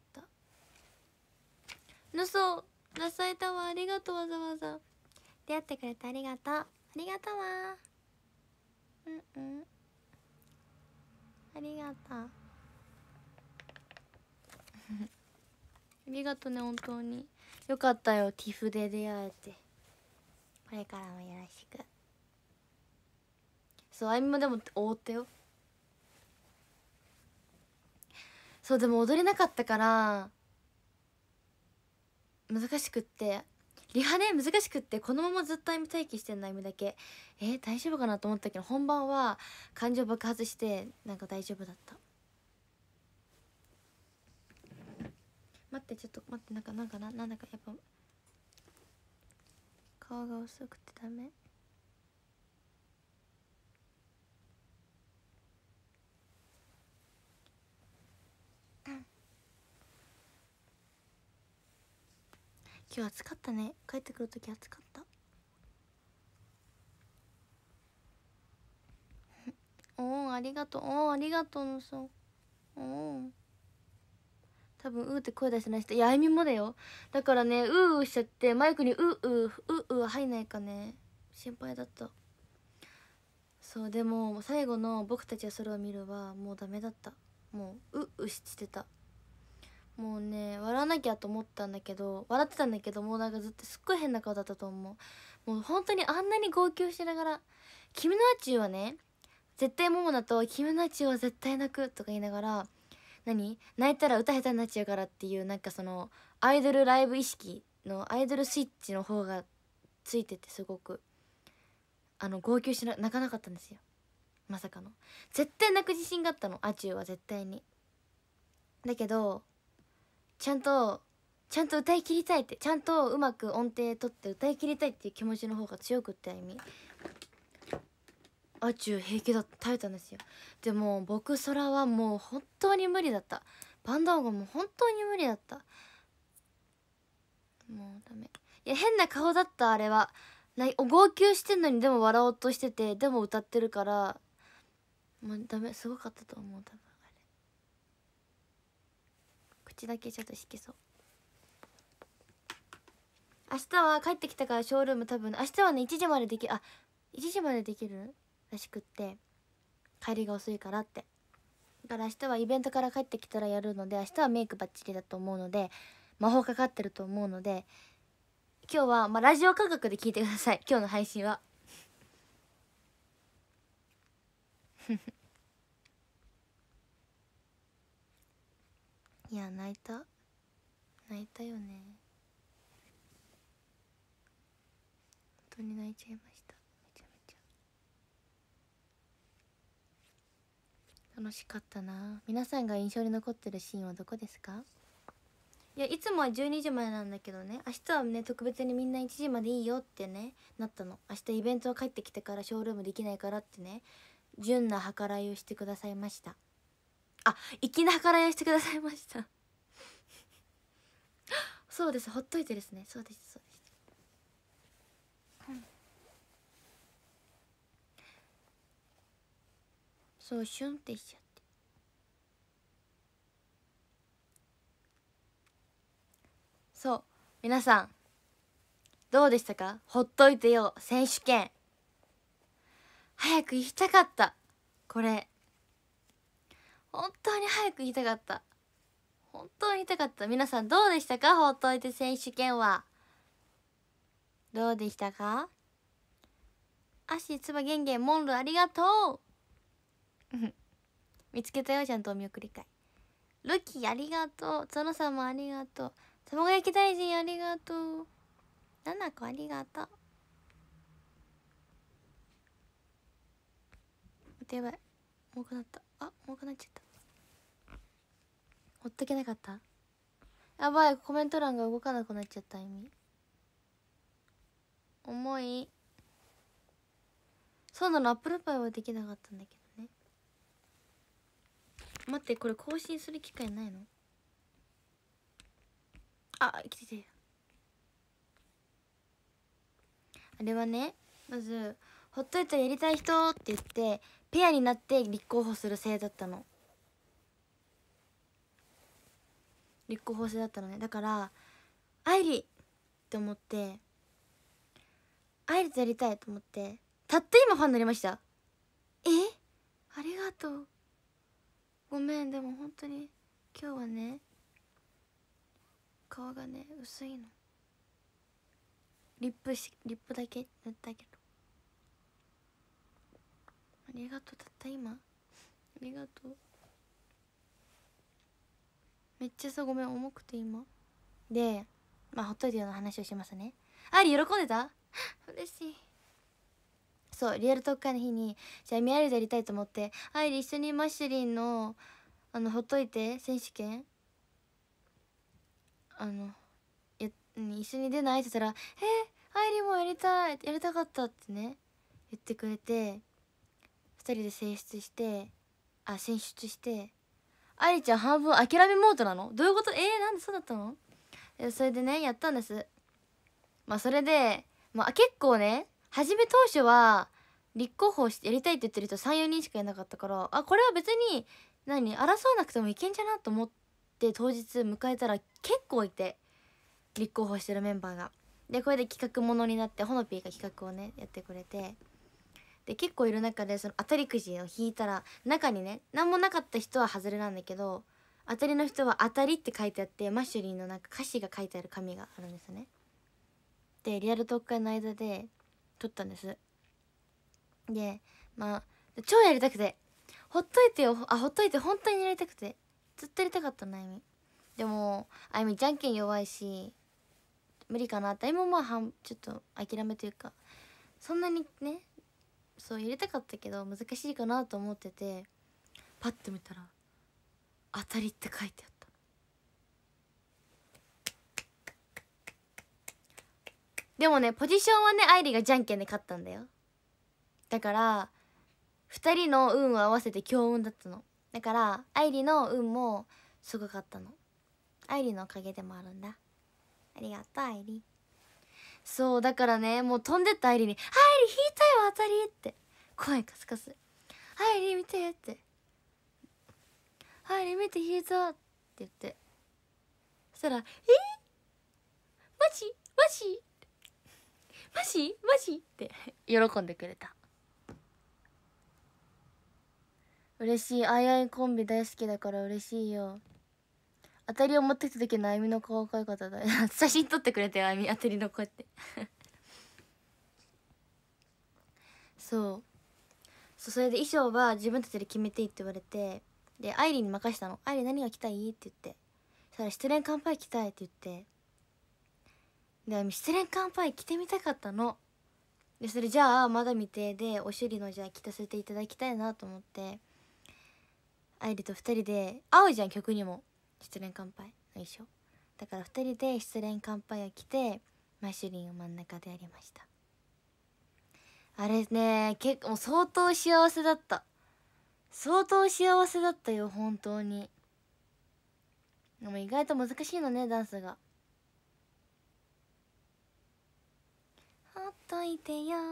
ぬそなさえたわ、ありがとう。わざわざ出会ってくれてありがとう。ありがとうわ。うんうん、ありがとうありがとね、本当によかったよ、ティフで出会えて。これからもよろしく。そう、あゆみもでも覆ったよ。そう、でも踊れなかったから難しくって、リハね難しくって、このままずっとあゆみ待機してんの、あゆみだけ。えー、大丈夫かなと思ったけど、本番は感情爆発してなんか大丈夫だった。待って、ちょっと待って、なんかなんかななんだかやっぱ顔が遅くてダメ。今日暑かったね、帰ってくるとき暑かった。おお、ありがとう。おお、ありがとうのそう。おお、多分うーって声出してない人、いやあゆみもだよ。だからね、うーうーしちゃってマイクにうーうーうーうー入んないかね心配だった。そう、でも最後の僕たちはそれを見るはもうダメだった。もうううしてた。もうね笑わなきゃと思ったんだけど、笑ってたんだけど、もうなんかずっとすっごい変な顔だったと思う。もう本当にあんなに号泣しながら「君のアチューはね絶対モモだと君のアチューは絶対泣く」とか言いながら、何泣いたら歌下手になっちゃうからっていう、なんかそのアイドルライブ意識のアイドルスイッチの方がついてて、すごくあの号泣しな泣かなかったんですよ。まさかの絶対泣く自信があったの、アチューは絶対に。だけどちゃんとちゃんと歌い切りたいって、ちゃんとうまく音程取って歌い切りたいっていう気持ちの方が強くって、あゆみアチュー平気だった耐えたんですよ。でも僕空はもう本当に無理だった。バンドワゴンも本当に無理だった。もうダメ。いや変な顔だった、あれは。な号泣してんのにでも笑おうとしてて、でも歌ってるから、もうダメ。すごかったと思う多分あれ。口だけちょっとしけそう。明日は帰ってきたからショールーム多分明日はねいちじまでできる、あいちじまでできるらしくって、帰りが遅いからって。だから明日はイベントから帰ってきたらやるので、明日はメイクバッチリだと思うので、魔法かかってると思うので、今日はまあラジオ価格で聞いてください、今日の配信は。いや泣いた泣いたよね、本当に泣いちゃいました。めちゃめちゃ楽しかったな。皆さんが印象に残ってるシーンはどこですか？いやいつもはじゅうにじまでなんだけどね、明日はね特別にみんないちじまでいいよってねなったの。明日イベントは帰ってきてからショールームできないからってね、純な計らいをしてくださいました。あ、粋な計らいをしてくださいましたそうです、ほっといてですね。そうですそうです、うん、そうシュンってしちゃって。そう皆さんどうでしたか？ほっといてよ選手権、早く言いたかった。これ本当に早く言いたかった。本当に言いたかった。皆さんどうでしたか？ほっといて選手権は。 どうでしたか？アッシー、つば、ゲンゲン、モンルありがとう見つけたよ、ちゃんとお見送り会。ルキーありがとう。ゾノさんもありがとう。卵焼き大臣ありがとう。ナナコありがとう。やばい、重くなった。あ、重くなっちゃった。ほっとけなかった。やばい、コメント欄が動かなくなっちゃった。意味重い。そうなの、アップルパイはできなかったんだけどね。待って、これ更新する機会ないの？あ、来てて。あれはね、まずほっといたらやりたい人って言ってペアになって立候補する制だったの。立候補制だったのね。だからアイリって思って、アイリとやりたいと思って、たった今ファンになりました。え、ありがとう。ごめん、でも本当に今日はね、顔がね薄いの。リップしリップだけ塗ったけど。ありがとう。たった今、ありがとう。めっちゃさ、ごめん、重くて今で、まあほっといてよの話をしますね。アイリ喜んでた嬉しい。そう、リアル特会の日にじゃあミアリでやりたいと思って、アイリ一緒にマッシュリンのあのほっといて選手権あのや一緒に出ないって言ったら「えー、アイリもやりたい、やりたかった」ってね言ってくれて、ふたりで選出してあ選出してアイリちゃん半分諦めモードなの？どういうこと？えー、なんでそうだったの？それでねやったんです。まあそれで、まあ、結構ね初め当初は立候補してやりたいって言ってる人さんよにんしかいなかったから、あこれは別に何争わなくてもいけんじゃなと思って当日迎えたら結構いて、立候補してるメンバーが。でこれで企画ものになってほのぴーが企画をねやってくれて、で結構いる中でその当たりくじを引いたら中にね何もなかった人は外れなんだけど、当たりの人は当たりって書いてあってマッシュリンのなんか歌詞が書いてある紙があるんですね。でリアル特会の間で撮ったんです。でまあ超やりたくて、ほっといてよ、あほっといて本当にやりたくてずっとやりたかったのあゆみ。でもあゆみじゃんけん弱いし無理かなって、あゆみもまあはんちょっと諦めというか、そんなにねそうやりたかったけど難しいかなと思ってて、パッと見たら「当たり」って書いてあった。でもねポジションはね愛梨がじゃんけんで勝ったんだよ。だからふたりの運を合わせて強運だったの。だから愛梨の運もすごかったの。愛梨のおかげでもあるんだ。ありがとう愛梨。そうだからねもう飛んでった愛梨に「愛梨引いたよ当たり」って声カスカス「愛梨見て」って「愛梨見て引いた」って言って、そしたら「えマジマジマジマジ」って喜んでくれた。嬉しい。あいあいコンビ大好きだから嬉しいよ。当たりを持ってきた時のあゆみの顔かい方だ写真撮ってくれて、あゆみ当たりのこうやってそうそう、それで衣装は自分たちで決めていいって言われて、で愛梨に任したの。愛梨何が着たいって言って、そしたら失恋乾杯着たいって言って、であゆみ失恋乾杯着てみたかったの。でそれじゃあまだ未定でおしりのじゃあ着させていただきたいなと思って、愛梨とふたりで合うじゃん曲にも失恋乾杯の衣装だから、ふたりで失恋乾杯を着てマッシュリンを真ん中でやりました。あれね結構相当幸せだった。相当幸せだったよ本当に。でも意外と難しいのねダンスが。ほっといてよ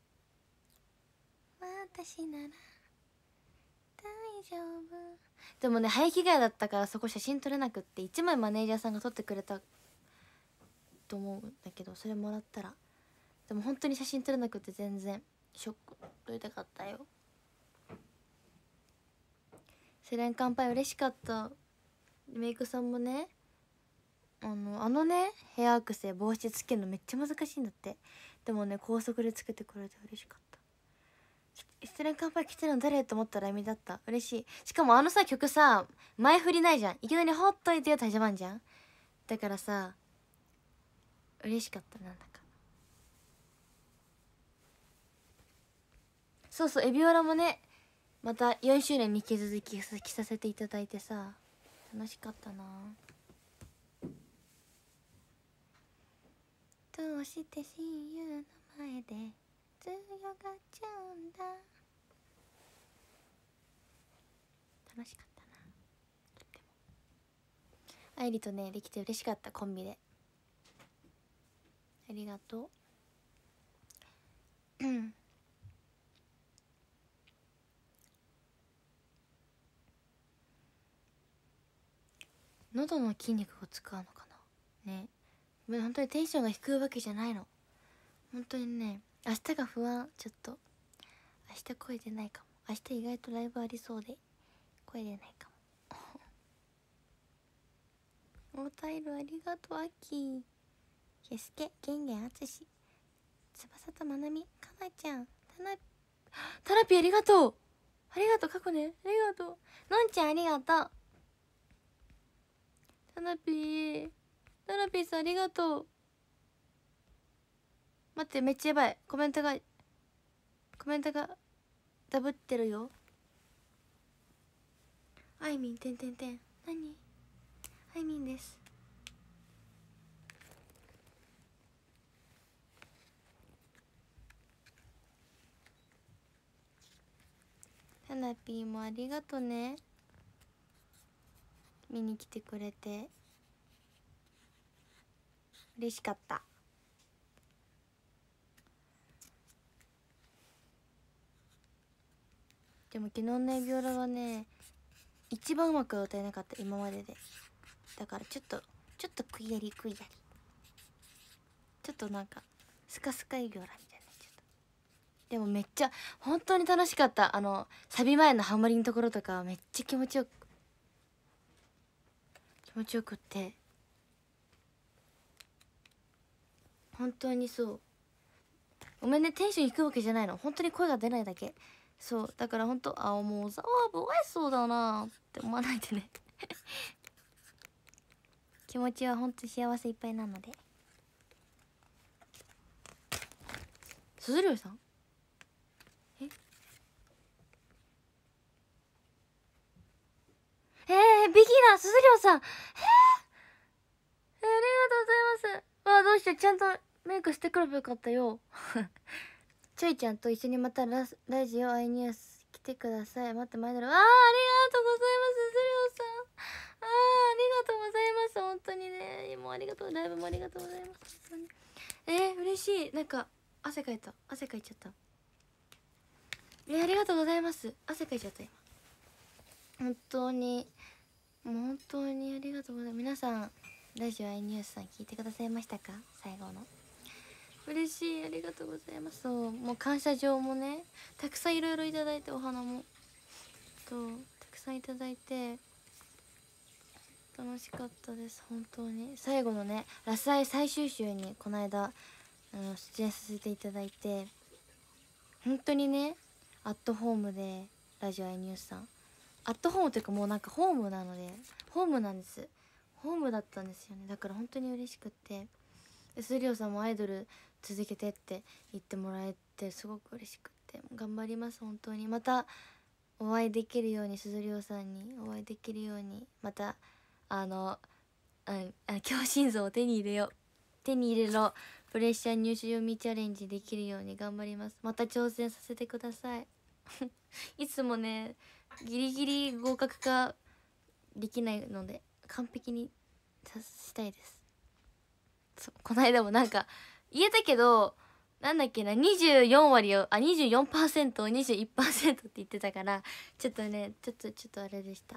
私なら大丈夫。でもね早着替えだったからそこ写真撮れなくって、いちまいマネージャーさんが撮ってくれたと思うんだけど、それもらったらでも本当に写真撮れなくって全然ショック。撮りたかったよ。セレン乾杯嬉しかった。メイクさんもねあのあのねヘアアクセ防止つけるのめっちゃ難しいんだって。でもね高速でつけてくれて嬉しかった。失恋乾杯来てるの誰と思ったらエミだった。嬉しい。しかもあのさ曲さ前振りないじゃん。いきなりほっといてよって始まんじゃん。だからさ嬉しかった。なんだかそうそうエビオラもねまたよんしゅうねんに引き続き着させていただいてさ楽しかったな。どうして親友の前で強がっちゃうんだ。楽しかったな。とっても愛理とねできて嬉しかった。コンビでありがとう。うん喉の筋肉を使うのかなね。本当にテンションが低いわけじゃないの。本当にね明日が不安。ちょっと明日声出ないかも。明日意外とライブありそうで声出ないかも。おタイルありがとう。アッキーケスケゲンゲンアツシ翼とまなみかなちゃんタナタナピありがとう。ありがとう過去ねありがとう。のんちゃんありがとう。タナピータナピーさんありがとう。待ってめっちゃやばい。コメントがコメントがダブってるよ。あいみんてんてんてん何あいみんです。タナピーもありがとね。見に来てくれて嬉しかった。でも昨日のエビオラはね一番うまく歌えなかった今までで。だからちょっとちょっと食いやり食いやりちょっとなんかスカスカエビオラみたいになっちゃった。でもめっちゃ本当に楽しかった。あのサビ前のハモリのところとかめっちゃ気持ちよく気持ちよくって本当にそう。ごめんねテンション低いわけじゃないの。本当に声が出ないだけ。そうだから本当あもうさあ不愛想だなって思わないでね気持ちは本当幸せいっぱいなので。鈴涼さんええー、ビギナー鈴涼さんえー、えー、ありがとうございます。わあどうしてちゃんとメイクしてくればよかったよちょいちゃんと一緒にまたララジオアイニュース来てください。待って前だろ。あーありがとうございます鈴涼さん。あーありがとうございます本当にね。もうありがとう。ライブもありがとうございます本当に。えー、嬉しい。なんか汗かいた汗かいちゃった。えー、ありがとうございます。汗かいちゃった今本当にもう本当にありがとうございます。皆さんラジオアイニュースさん聞いてくださいましたか。最後の嬉しいありがとうございます。そうもう感謝状もねたくさんいろいろいただいてお花もそうたくさんいただいて楽しかったです本当に。最後のねラスアイ最終週にこの間あの出演させていただいて本当にねアットホームでラジオアイニュースさんアットホームというかもうなんかホームなのでホームなんですホームだったんですよね。だから本当に嬉しくってスリオさんもアイドル続けてって言ってもらえてすごく嬉しくって頑張ります本当に。またお会いできるように鈴涼さんにお会いできるようにまたあのああ強心臓を手に入れよう手に入れろプレッシャー入試読みチャレンジできるように頑張ります。また挑戦させてくださいいつもねギリギリ合格化できないので完璧にさしたいです。そうこの間もなんか言えたけどなんだっけなにじゅうよん割をあ にじゅうよんパーセント を にじゅういちパーセント って言ってたからちょっとねちょっとちょっとあれでした。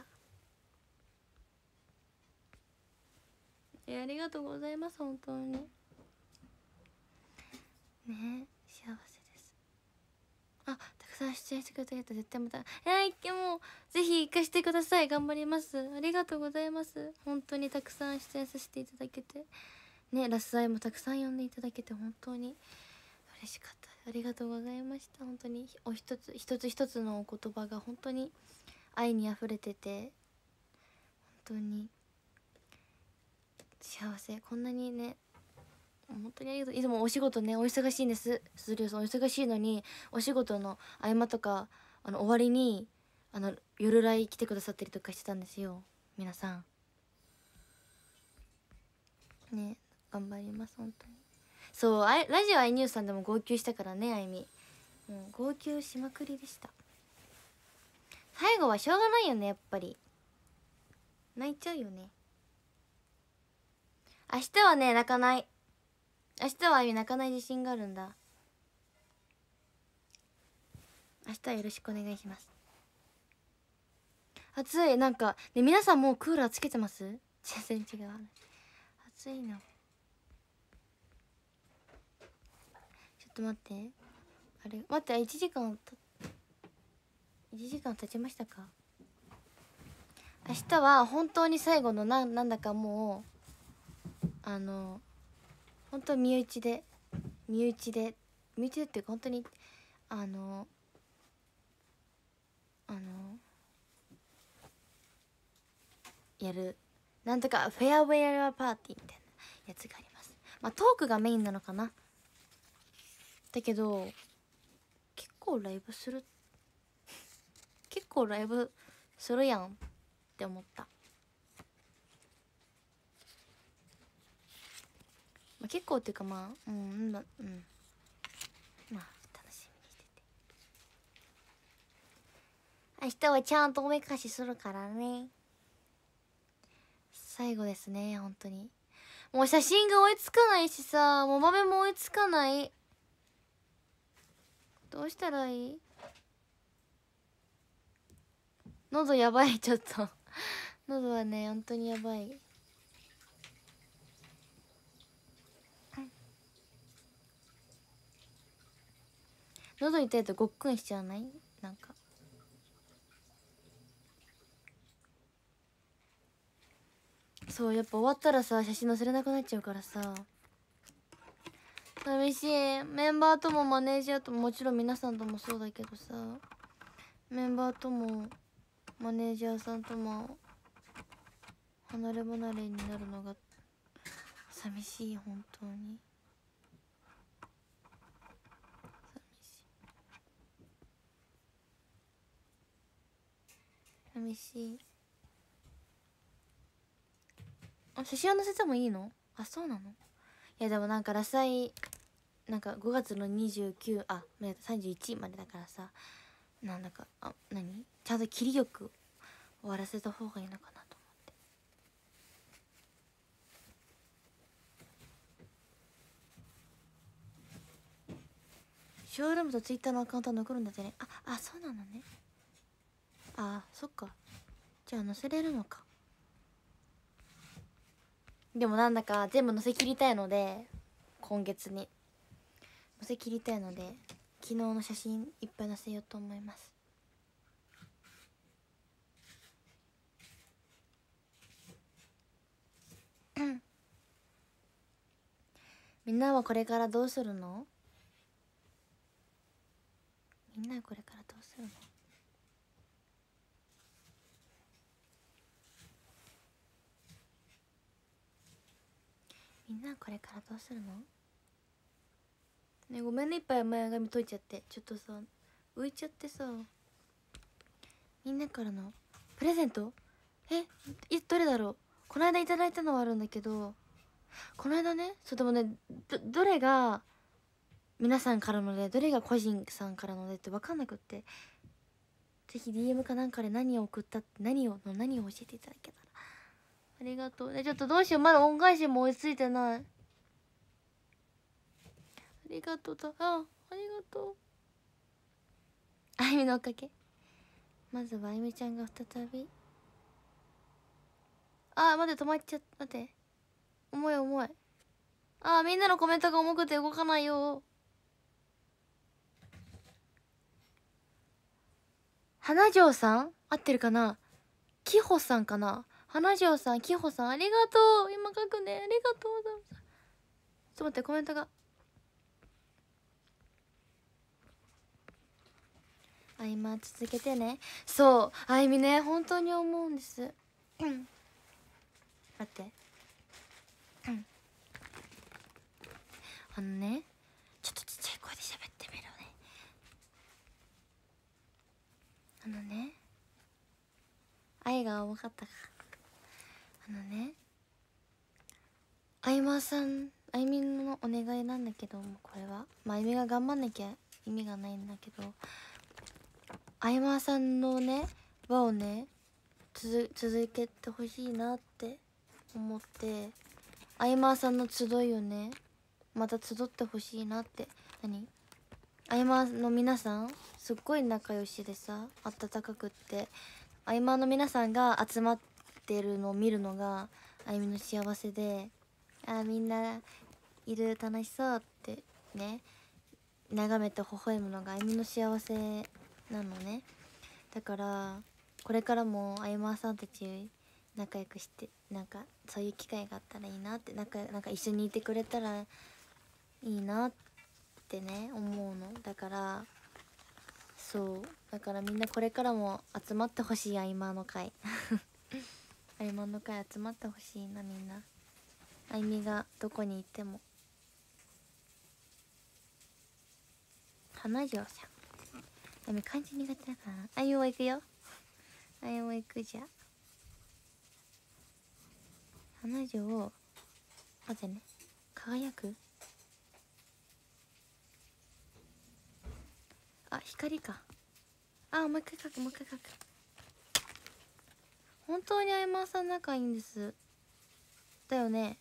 えありがとうございます本当にね幸せです。あたくさん出演してくれた人絶対またえー、ももぜひ行かしてください。頑張ります。ありがとうございます。本当にたくさん出演させていただけてね、ラスアイもたくさん呼んでいただけて本当に嬉しかった。ありがとうございました。本当にお一つ一つ一つのお言葉が本当に愛にあふれてて本当に幸せ。こんなにね本当にありがとう。いつもお仕事ねお忙しいんです。すずりょうさんお忙しいのにお仕事の合間とかあの終わりにあの夜来来てくださったりとかしてたんですよ皆さんね。頑張ります本当に。そうあいラジオアイニュースさんでも号泣したからねあいみ。もう号泣しまくりでした。最後はしょうがないよねやっぱり。泣いちゃうよね。明日はね泣かない。明日はあいみ泣かない自信があるんだ。明日はよろしくお願いします。暑い。なんかね皆さんもうクーラーつけてます？全然違う。暑いの。ちょっと待って。あれ待っていちじかんたいちじかん経ちましたか？明日は本当に最後のななんだかもうあの本当身内で身内で身内でっていうか本当にあのあのやるなんとかフェアウェアパーティーみたいなやつがあります。まあトークがメインなのかな。だけど結構ライブする結構ライブするやんって思った。まあ、結構っていうかまあうんうんまあ楽しみにしてて。明日はちゃんとおめかしするからね。最後ですね本当に。もう写真が追いつかないしさもう豆も追いつかない。どうしたらいい？喉やばいちょっと喉はね本当にやばい。喉痛いとごっくんしちゃわない？なんかそうやっぱ終わったらさ写真載せれなくなっちゃうからさ寂しい。メンバーともマネージャーとももちろん皆さんともそうだけどさメンバーともマネージャーさんとも離れ離れになるのが寂しい。本当に寂しい。あ写真は載せてもいいの？あそうなの？いやでもなんかラサイなんかごがつのにじゅうくあさんじゅういちまでだからさなんだかあ何ちゃんと切りよく終わらせた方がいいのかなと思って。ショールームとツイッターのアカウントは残るんだってね。ああそうなのね。あそっかじゃあ載せれるのか。でもなんだか全部載せきりたいので今月に載せきりたいので昨日の写真いっぱい載せようと思います。みんなはこれからどうするの？みんなはこれからどうするの？みんなはこれからどうするの？ねごめんねいっぱい前髪解いちゃってちょっとさ浮いちゃってさ。みんなからのプレゼントえいどれだろう。この間いただいたのはあるんだけどこの間ねそうでもね ど, どれが皆さんからのでどれが個人さんからのでって分かんなくって、ぜひ ディーエム かなんかで何を送ったって何をの何を教えていただけたらありがとうね。ちょっとどうしようまだ恩返しも追いついてない。ありがとうだあありがとうあゆみのおかげ。まずはあゆみちゃんが再びあー待って止まっちゃった待って重い重いあーみんなのコメントが重くて動かないよ。花城さん合ってるかな。きほさんかな。花城さん、きほさん、ありがとう。今書くね、ありがとうございます。ちょっと待って、コメントが。あいま続けてね。そうあいみね、本当に思うんです。待って、あのね、ちょっとちっちゃい声で喋ってみるね。あのね、愛が重かったか。あのね、あいまさん、あいみのお願いなんだけども、これはまああいみが頑張んなきゃ意味がないんだけど、あいまさんのね輪をねつ続けてほしいなって思って、あいまさんの集いをねまた集ってほしいなって。何、あいまの皆さんすっごい仲良しでさ、温かくって、あいまの皆さんが集まってるのを見るのがあいみの幸せで、あーみんないる楽しそうってね眺めて微笑むのがあいみの幸せなのね。だからこれからもあいまさんたち仲良くして、なんかそういう機会があったらいいなって、なんかなんか一緒にいてくれたらいいなってね思うの。だからそうだからみんなこれからも集まってほしい。あいまの会あいまの会集まってほしいな、みんな。あいみがどこにいても。花城さん、あいみ漢字苦手だからな。あいみも行くよ、あいみも行くじゃ。花城を待ってね、輝く、あ光か。あもう一回書く、もう一回書く。本当にあいまさん仲いいんですだよね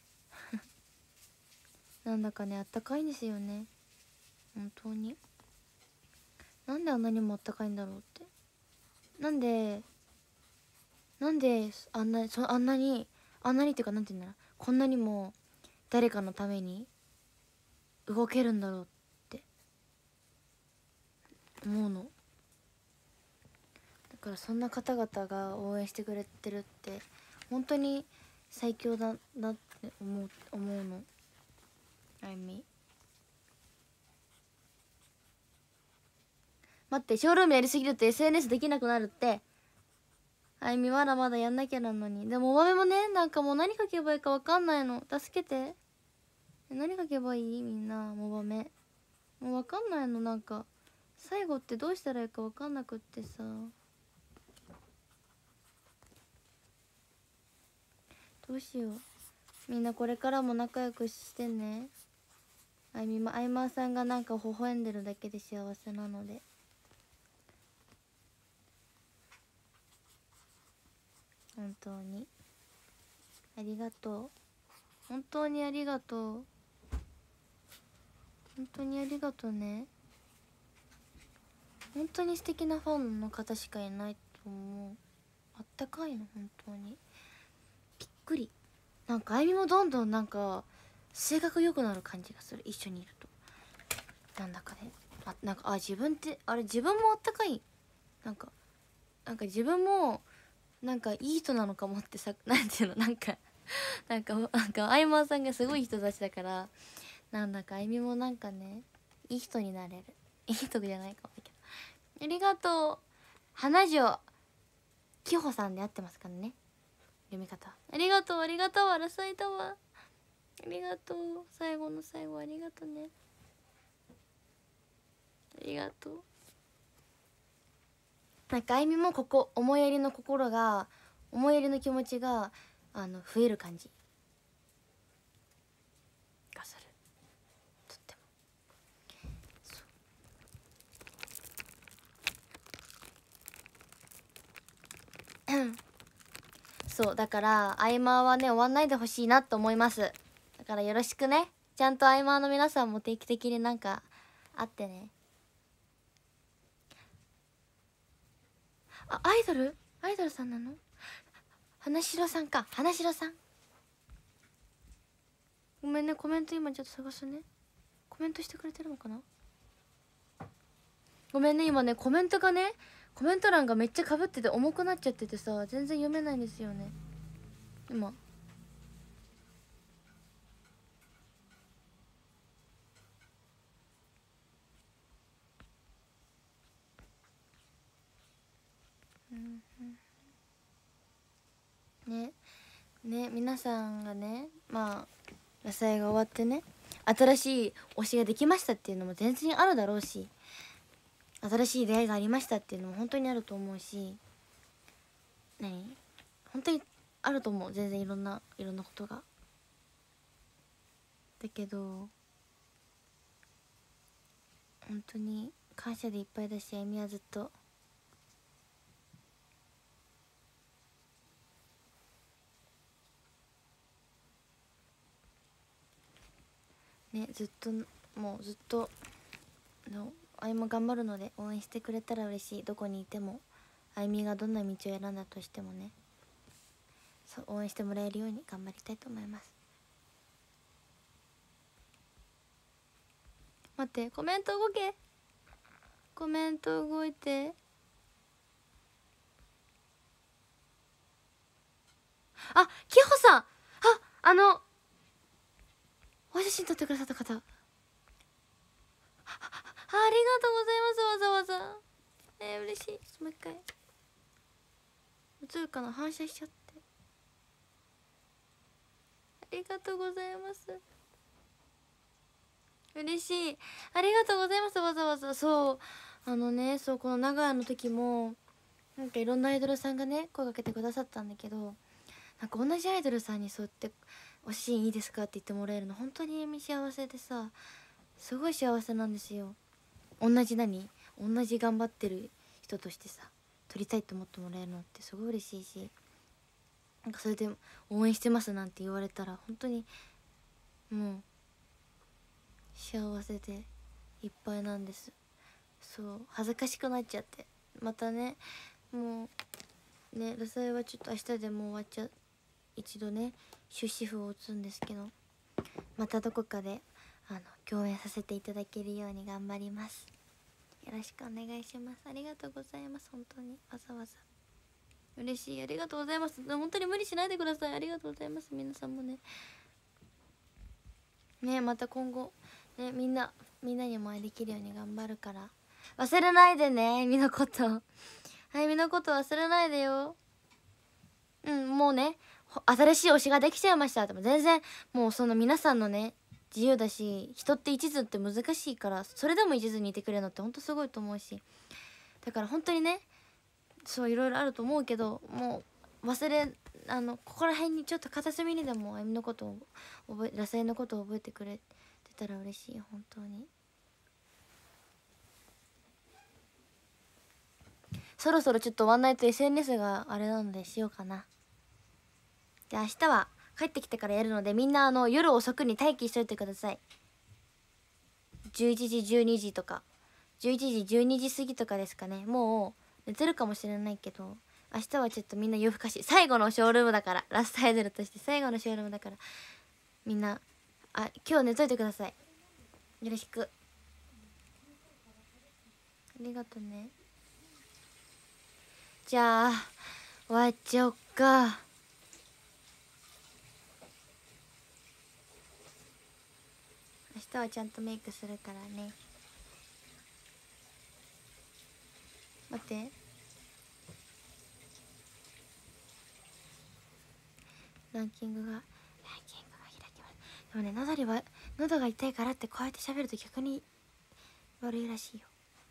なんだかねあったかいんですよね、本当に。なんであんなにもあったかいんだろうって。なんでなんであんなそあんなにあんなにっていうか、なんて言うんだろう、こんなにも誰かのために動けるんだろうって思うの。だからそんな方々が応援してくれてるって本当に最強だなって思う思うの。あいみ待って、ショールームやりすぎると エスエヌエス できなくなるって。あいみまだまだやんなきゃなのに。でもお豆もね、なんかもう何書けばいいか分かんないの。助けて。何書けばいいみんな、もばめ。もう分かんないの、なんか最後ってどうしたらいいか分かんなくってさ。どうしよう。みんなこれからも仲良くしてね。あいみまあいまさんがなんか微笑んでるだけで幸せなので。本当にありがとう、本当にありがとう、本当にありがとうね。本当に素敵なファンの方しかいないと思う。あったかいの本当にびっくり。なんかあいみもどんどんなんか性格良くなる感じがする、一緒にいると。なんだかね、あなんかあ自分ってあれ自分もあったかい、なんかなんか自分もなんかいい人なのかもってさ、なんていうの、なんかなんかなんかあいまさんがすごい人たちだから、なんだかあいみもなんかねいい人になれる。いい人じゃないかもだけど。ありがとう。花城きほさんで合ってますからね、読み方。ありがとう、ありがとう、争いだわ。ありがとう、最後の最後ありがとうね。ありがとう。なんかあいみもここ思いやりの心が、思いやりの気持ちがあの増える感じがする、とっても。そうそうだから合間はね終わんないでほしいなと思います。だからよろしくね。ちゃんと合間の皆さんも定期的になんか会ってね。あアイドルアイドルさんなの。花城さんか、花城さん。ごめんね、コメント今ちょっと探すね。コメントしてくれてるのかな。ごめんね今ねコメントがねコメント欄がめっちゃかぶってて重くなっちゃっててさ、全然読めないんですよね今。うんうん、ねね、皆さんがね、まあ野菜が終わってね、新しい推しができましたっていうのも全然あるだろうし、新しい出会いがありましたっていうのも本当にあると思うし、何本当にあると思う、全然いろんないろんなことが。だけど本当に感謝でいっぱいだし、あゆみはずっとね、ずっともうずっとのあゆみも頑張るので、応援してくれたら嬉しい。どこにいてもあゆみがどんな道を選んだとしてもね、そう応援してもらえるように頑張りたいと思います。待って、コメント動け、コメント動いて。あ、きほさん、あ、あのお写真撮ってくださった方、あ、ありがとうございます。わざわざ、えー、嬉しい。もう一回映るかな、反射しちゃって。ありがとうございます、嬉しい。ありがとうございます。わざわざ。そうあのね、そうこの長屋の時もなんかいろんなアイドルさんがね声かけてくださったんだけど、なんか同じアイドルさんにそうやって「お写真いいですか?」って言ってもらえるの本当に幸せでさ、すごい幸せなんですよ。同じ何同じ頑張ってる人としてさ、撮りたいと思ってもらえるのってすごい嬉しいし、なんかそれで応援してますなんて言われたら本当にもう幸せでいっぱいなんです。そう恥ずかしくなっちゃって、またね、もうね、ラサイはちょっと明日でもう終わっちゃう、一度ね終止符を打つんですけど、またどこかであの共演させていただけるように頑張ります。よろしくお願いします。ありがとうございます。本当にわざわざ嬉しい。ありがとうございます。本当に無理しないでください。ありがとうございます。皆さんもねね、また今後ね、みんなみんなにもお会いできるように頑張るから、忘れないでね、あゆみのことあゆみのこと忘れないでよ。うん、もうね、新しい推しができちゃいましたっても全然、もうその皆さんのね自由だし、人って一途って難しいから、それでも一途にいてくれるのってほんとすごいと思うし、だから本当にね、そういろいろあると思うけど、もう忘れあのここら辺にちょっと片隅にでもあゆみのことを覚え、らさいのことを覚えてくれてたら嬉しい。本当にそろそろちょっと終わんないと エスエヌエス があれなのでしようかな。で明日は帰ってきてからやるので、みんなあの夜遅くに待機しといてください。じゅういちじじゅうにじとかじゅういちじじゅうにじ過ぎとかですかね。もう寝てるかもしれないけど、明日はちょっとみんな夜更かし、最後のショールームだから、ラストアイドルとして最後のショールームだから、みんなあ今日寝といてください。よろしく。ありがとね。じゃあ終わっちゃおっか。明日はちゃんとメイクするからね。待って、ランキングがランキングが開きます。でもね、喉には喉が痛いからってこうやって喋ると逆に悪いらしいよ。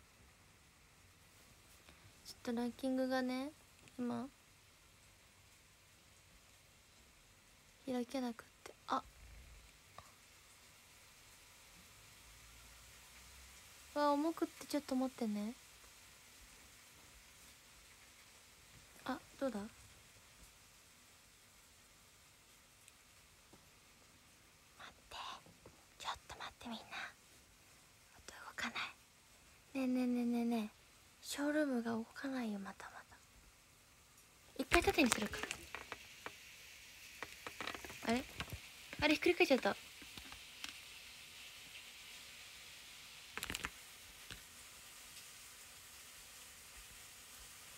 ちょっとランキングがね今開けなくって、あわ重くってちょっと持ってね。あどうだ、待って、ちょっと待って、みんな音動かない。ねえねえねえねえねえ、ショールームが動かないよ。またまた一回縦にするか。あれあれひっくり返っちゃった。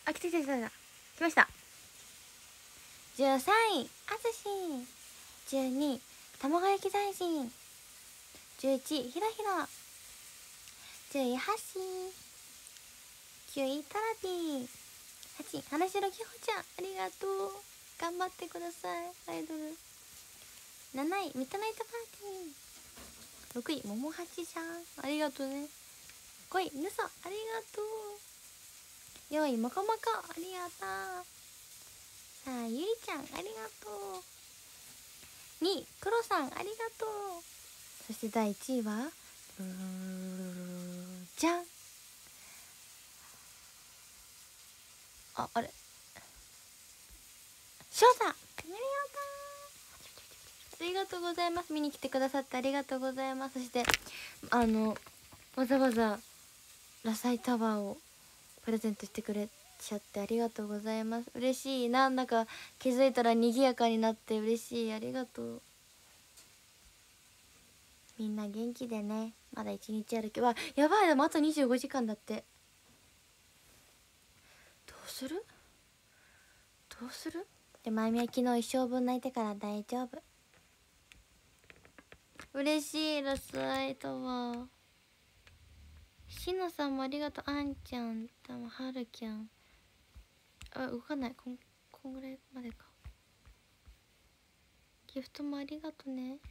あ、来た来た来た来た、来ました。じゅうさんいあつし、じゅうに卵焼き大臣、じゅういちひらひら、じゅういはし、きゅういタラピー、はち花城きほちゃん、ありがとう、頑張ってくださいアイドル。なないミッドナイトパーティー、ろくいももはちさん、ありがとうね。ごいぬそ、ありがとう。よんいもこもこ、ありがとう。さあゆりちゃん、ありがとう。にいくろさん、ありがとう。そしてだいいちいはうーじゃん、あ、あれしょうさん、ありがとう、ありがとうございます。見に来てくださってありがとうございます。そしてあのわざわざラサイタワーをプレゼントしてくれちゃってありがとうございます。嬉しい。なんだか気づいたら賑やかになって嬉しい。ありがとう。みんな元気でね。まだ一日あるけど、わ、やばい、でもあとにじゅうごじかんだって。どうするどうするで、まゆみは昨日一生分泣いてから大丈夫。嬉しい。ラスアイタワー。しのさんもありがとう。あんちゃん、たまはるきゃん。あ、動かない。こん、こんぐらいまでか。ギフトもありがとね。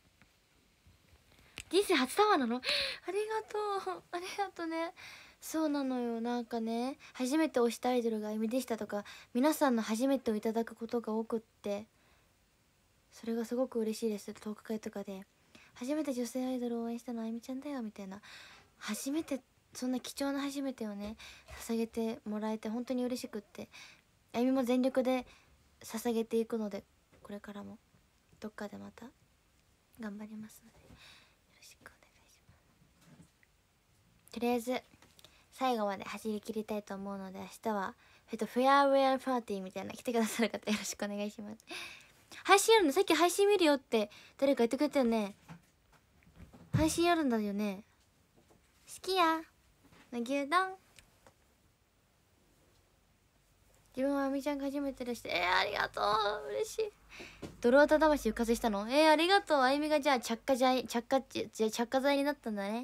人生初タワーなの？ありがとう。ありがとね。そうなのよ。なんかね、初めて推したアイドルがあゆみでしたとか、皆さんの初めてをいただくことが多くって、それがすごく嬉しいです。トーク会とかで初めて女性アイドルを応援したのはあゆみちゃんだよみたいな、初めて、そんな貴重な初めてをね捧げてもらえて本当に嬉しくって、あゆみも全力で捧げていくので、これからもどっかでまた頑張りますのでよろしくお願いします。とりあえず最後まで走り切りたいと思うので、明日はえっとフェアウェアパーティーみたいな来てくださる方よろしくお願いします。配信あるの？さっき配信見るよって誰か言ってくれたよね。配信あるんだよね。好きやの牛丼。自分はあみちゃんが初めてでして、えー、ありがとう、嬉しい。泥綿魂浮かせしたの？えー、ありがとう。あゆみがじゃあ着火剤着火じゃ着火剤になったんだね。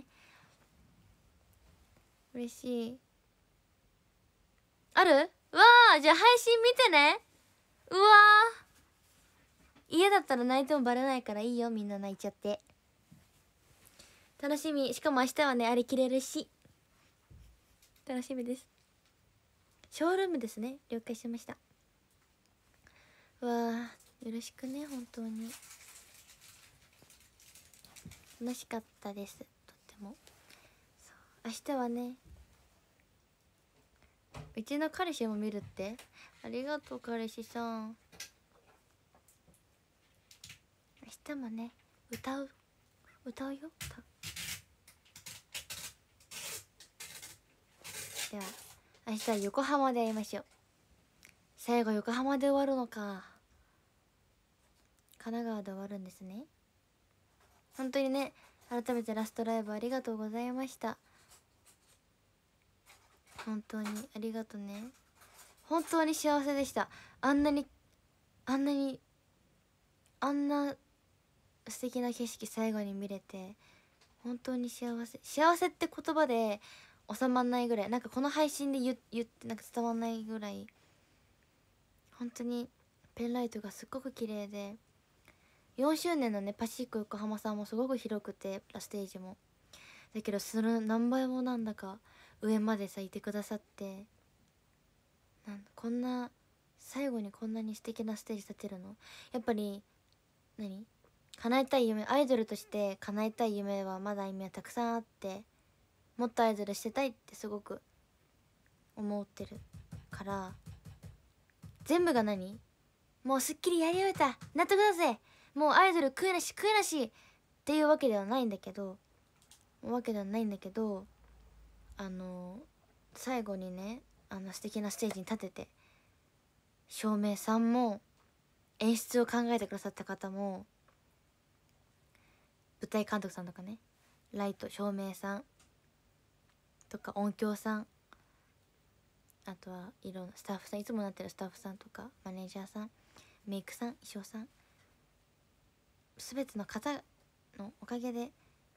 嬉しい。ある？うわー、じゃあ配信見てね。うわー、家だったら泣いてもバレないからいいよ。みんな泣いちゃって楽しみ。しかも明日はねありきれるし楽しみです。ショールームですね。了解しました。うわー、よろしくね。本当に楽しかったです。とっても。そう、明日はね、うちの彼氏も見るって。ありがとう彼氏さん。明日もね歌う歌うよ。歌う。では明日は横浜で会いましょう。最後横浜で終わるのか。神奈川で終わるんですね。本当にね、改めてラストライブありがとうございました。本当にありがとね。本当に幸せでした。あんなにあんなにあんな素敵な景色最後に見れて本当に幸せ。幸せって言葉で収まんないぐらい、なんかこの配信で言言ってなんか伝わんないぐらい、本当にペンライトがすっごく綺麗で、よんしゅうねんのねパシフィック横浜さんもすごく広くてステージもだけど、その何倍もなんだか上までさいてくださって、なんこんな最後にこんなに素敵なステージ立てるの、やっぱり何叶えたい夢、アイドルとして叶えたい夢はまだ夢はたくさんあって、もっとアイドルしてたいってすごく思ってるから、全部が何もうすっきりやり終えた納得だぜもうアイドル食えなし食えなしっていうわけではないんだけどわけではないんだけどあの最後にねあの素敵なステージに立てて、照明さんも演出を考えてくださった方も、舞台監督さんとかね、ライト照明さんとか音響さん、あとはいろんなスタッフさん、いつもなってるスタッフさんとかマネージャーさん、メイクさん、衣装さん、全ての方のおかげで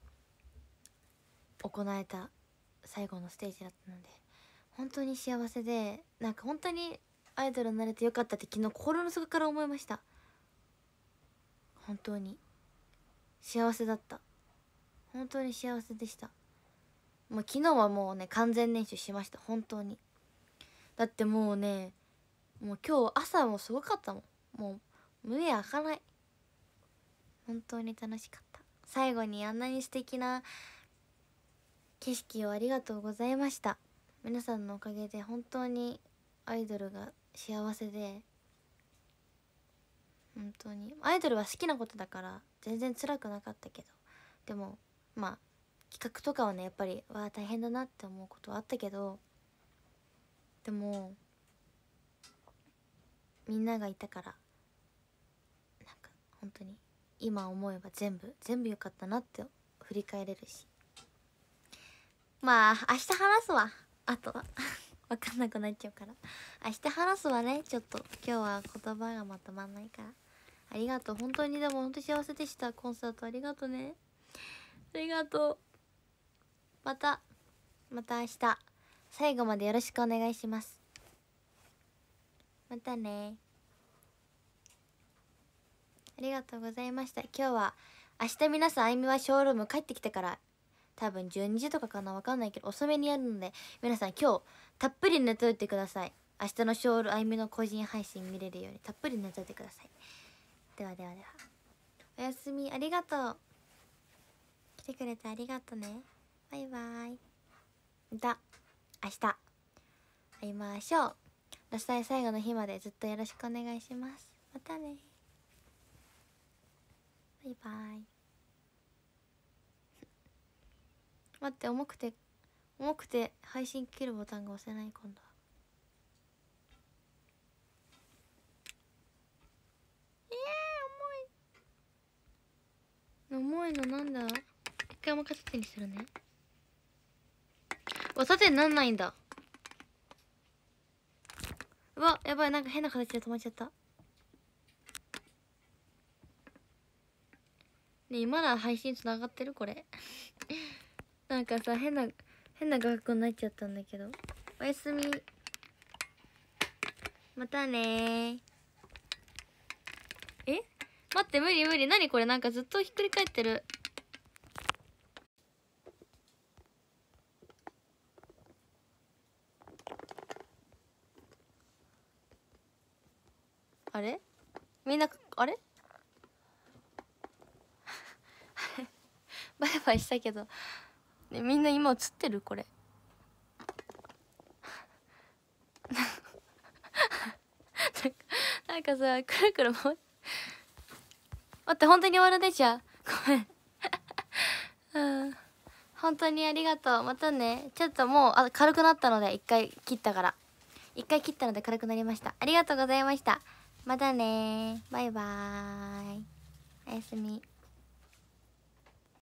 行えた最後のステージだったので本当に幸せで、なんか本当にアイドルになれてよかったって昨日心の底から思いました。本当に幸せだった。本当に幸せでした。もう昨日はもうね完全燃焼しました。本当に。だってもうね、もう今日朝もすごかったもん。もう胸開かない。本当に楽しかった。最後にあんなに素敵な景色をありがとうございました。皆さんのおかげで本当にアイドルが幸せで、本当にアイドルは好きなことだから全然辛くなかったけど、でもまあ企画とかはねやっぱりわあ大変だなって思うことはあったけど、でもみんながいたからなんか本当に今思えば全部全部良かったなって振り返れるし、まあ明日話すわ。あとは分かんなくなっちゃうから明日話すわね。ちょっと今日は言葉がまとまんないから。ありがとう本当に。でも本当幸せでした。コンサートありがとうね。ありがとう。またまた明日最後までよろしくお願いします。またね。ありがとうございました。今日は明日皆さんあゆみはショールーム帰ってきてから多分じゅうにじとかかな、わかんないけど遅めにやるので皆さん今日たっぷり寝といてください。明日のショールあゆみの個人配信見れるようにたっぷり寝といてください。ではではではおやすみ。ありがとう。来てくれてありがとうね。バイバイ。また明日会いましょう。ラスト最後の日までずっとよろしくお願いします。またね。バイバイ。待って、重くて重くて配信切るボタンが押せない。今度はえー、重い重いのなんだ。一回もう一回縦にするね。わ、縦になんないんだ。うわ、やばい、なんか変な形で止まっちゃった。ね、今なら配信つながってるこれなんかさ、変な変な画角になっちゃったんだけど。おやすみ。またねー。え、待って、無理無理。何これ、なんかずっとひっくり返ってる。あれ、みんなあれバイバイしたけど、ね、みんな今映ってるこれなんかさ、くるくるも待って、本当に終わるでしょ。ごめんうん、本当にありがとう。またね。ちょっともうあ軽くなったので一回切ったから一回切ったので軽くなりました。ありがとうございました。またね。バイバーイ。おやすみ。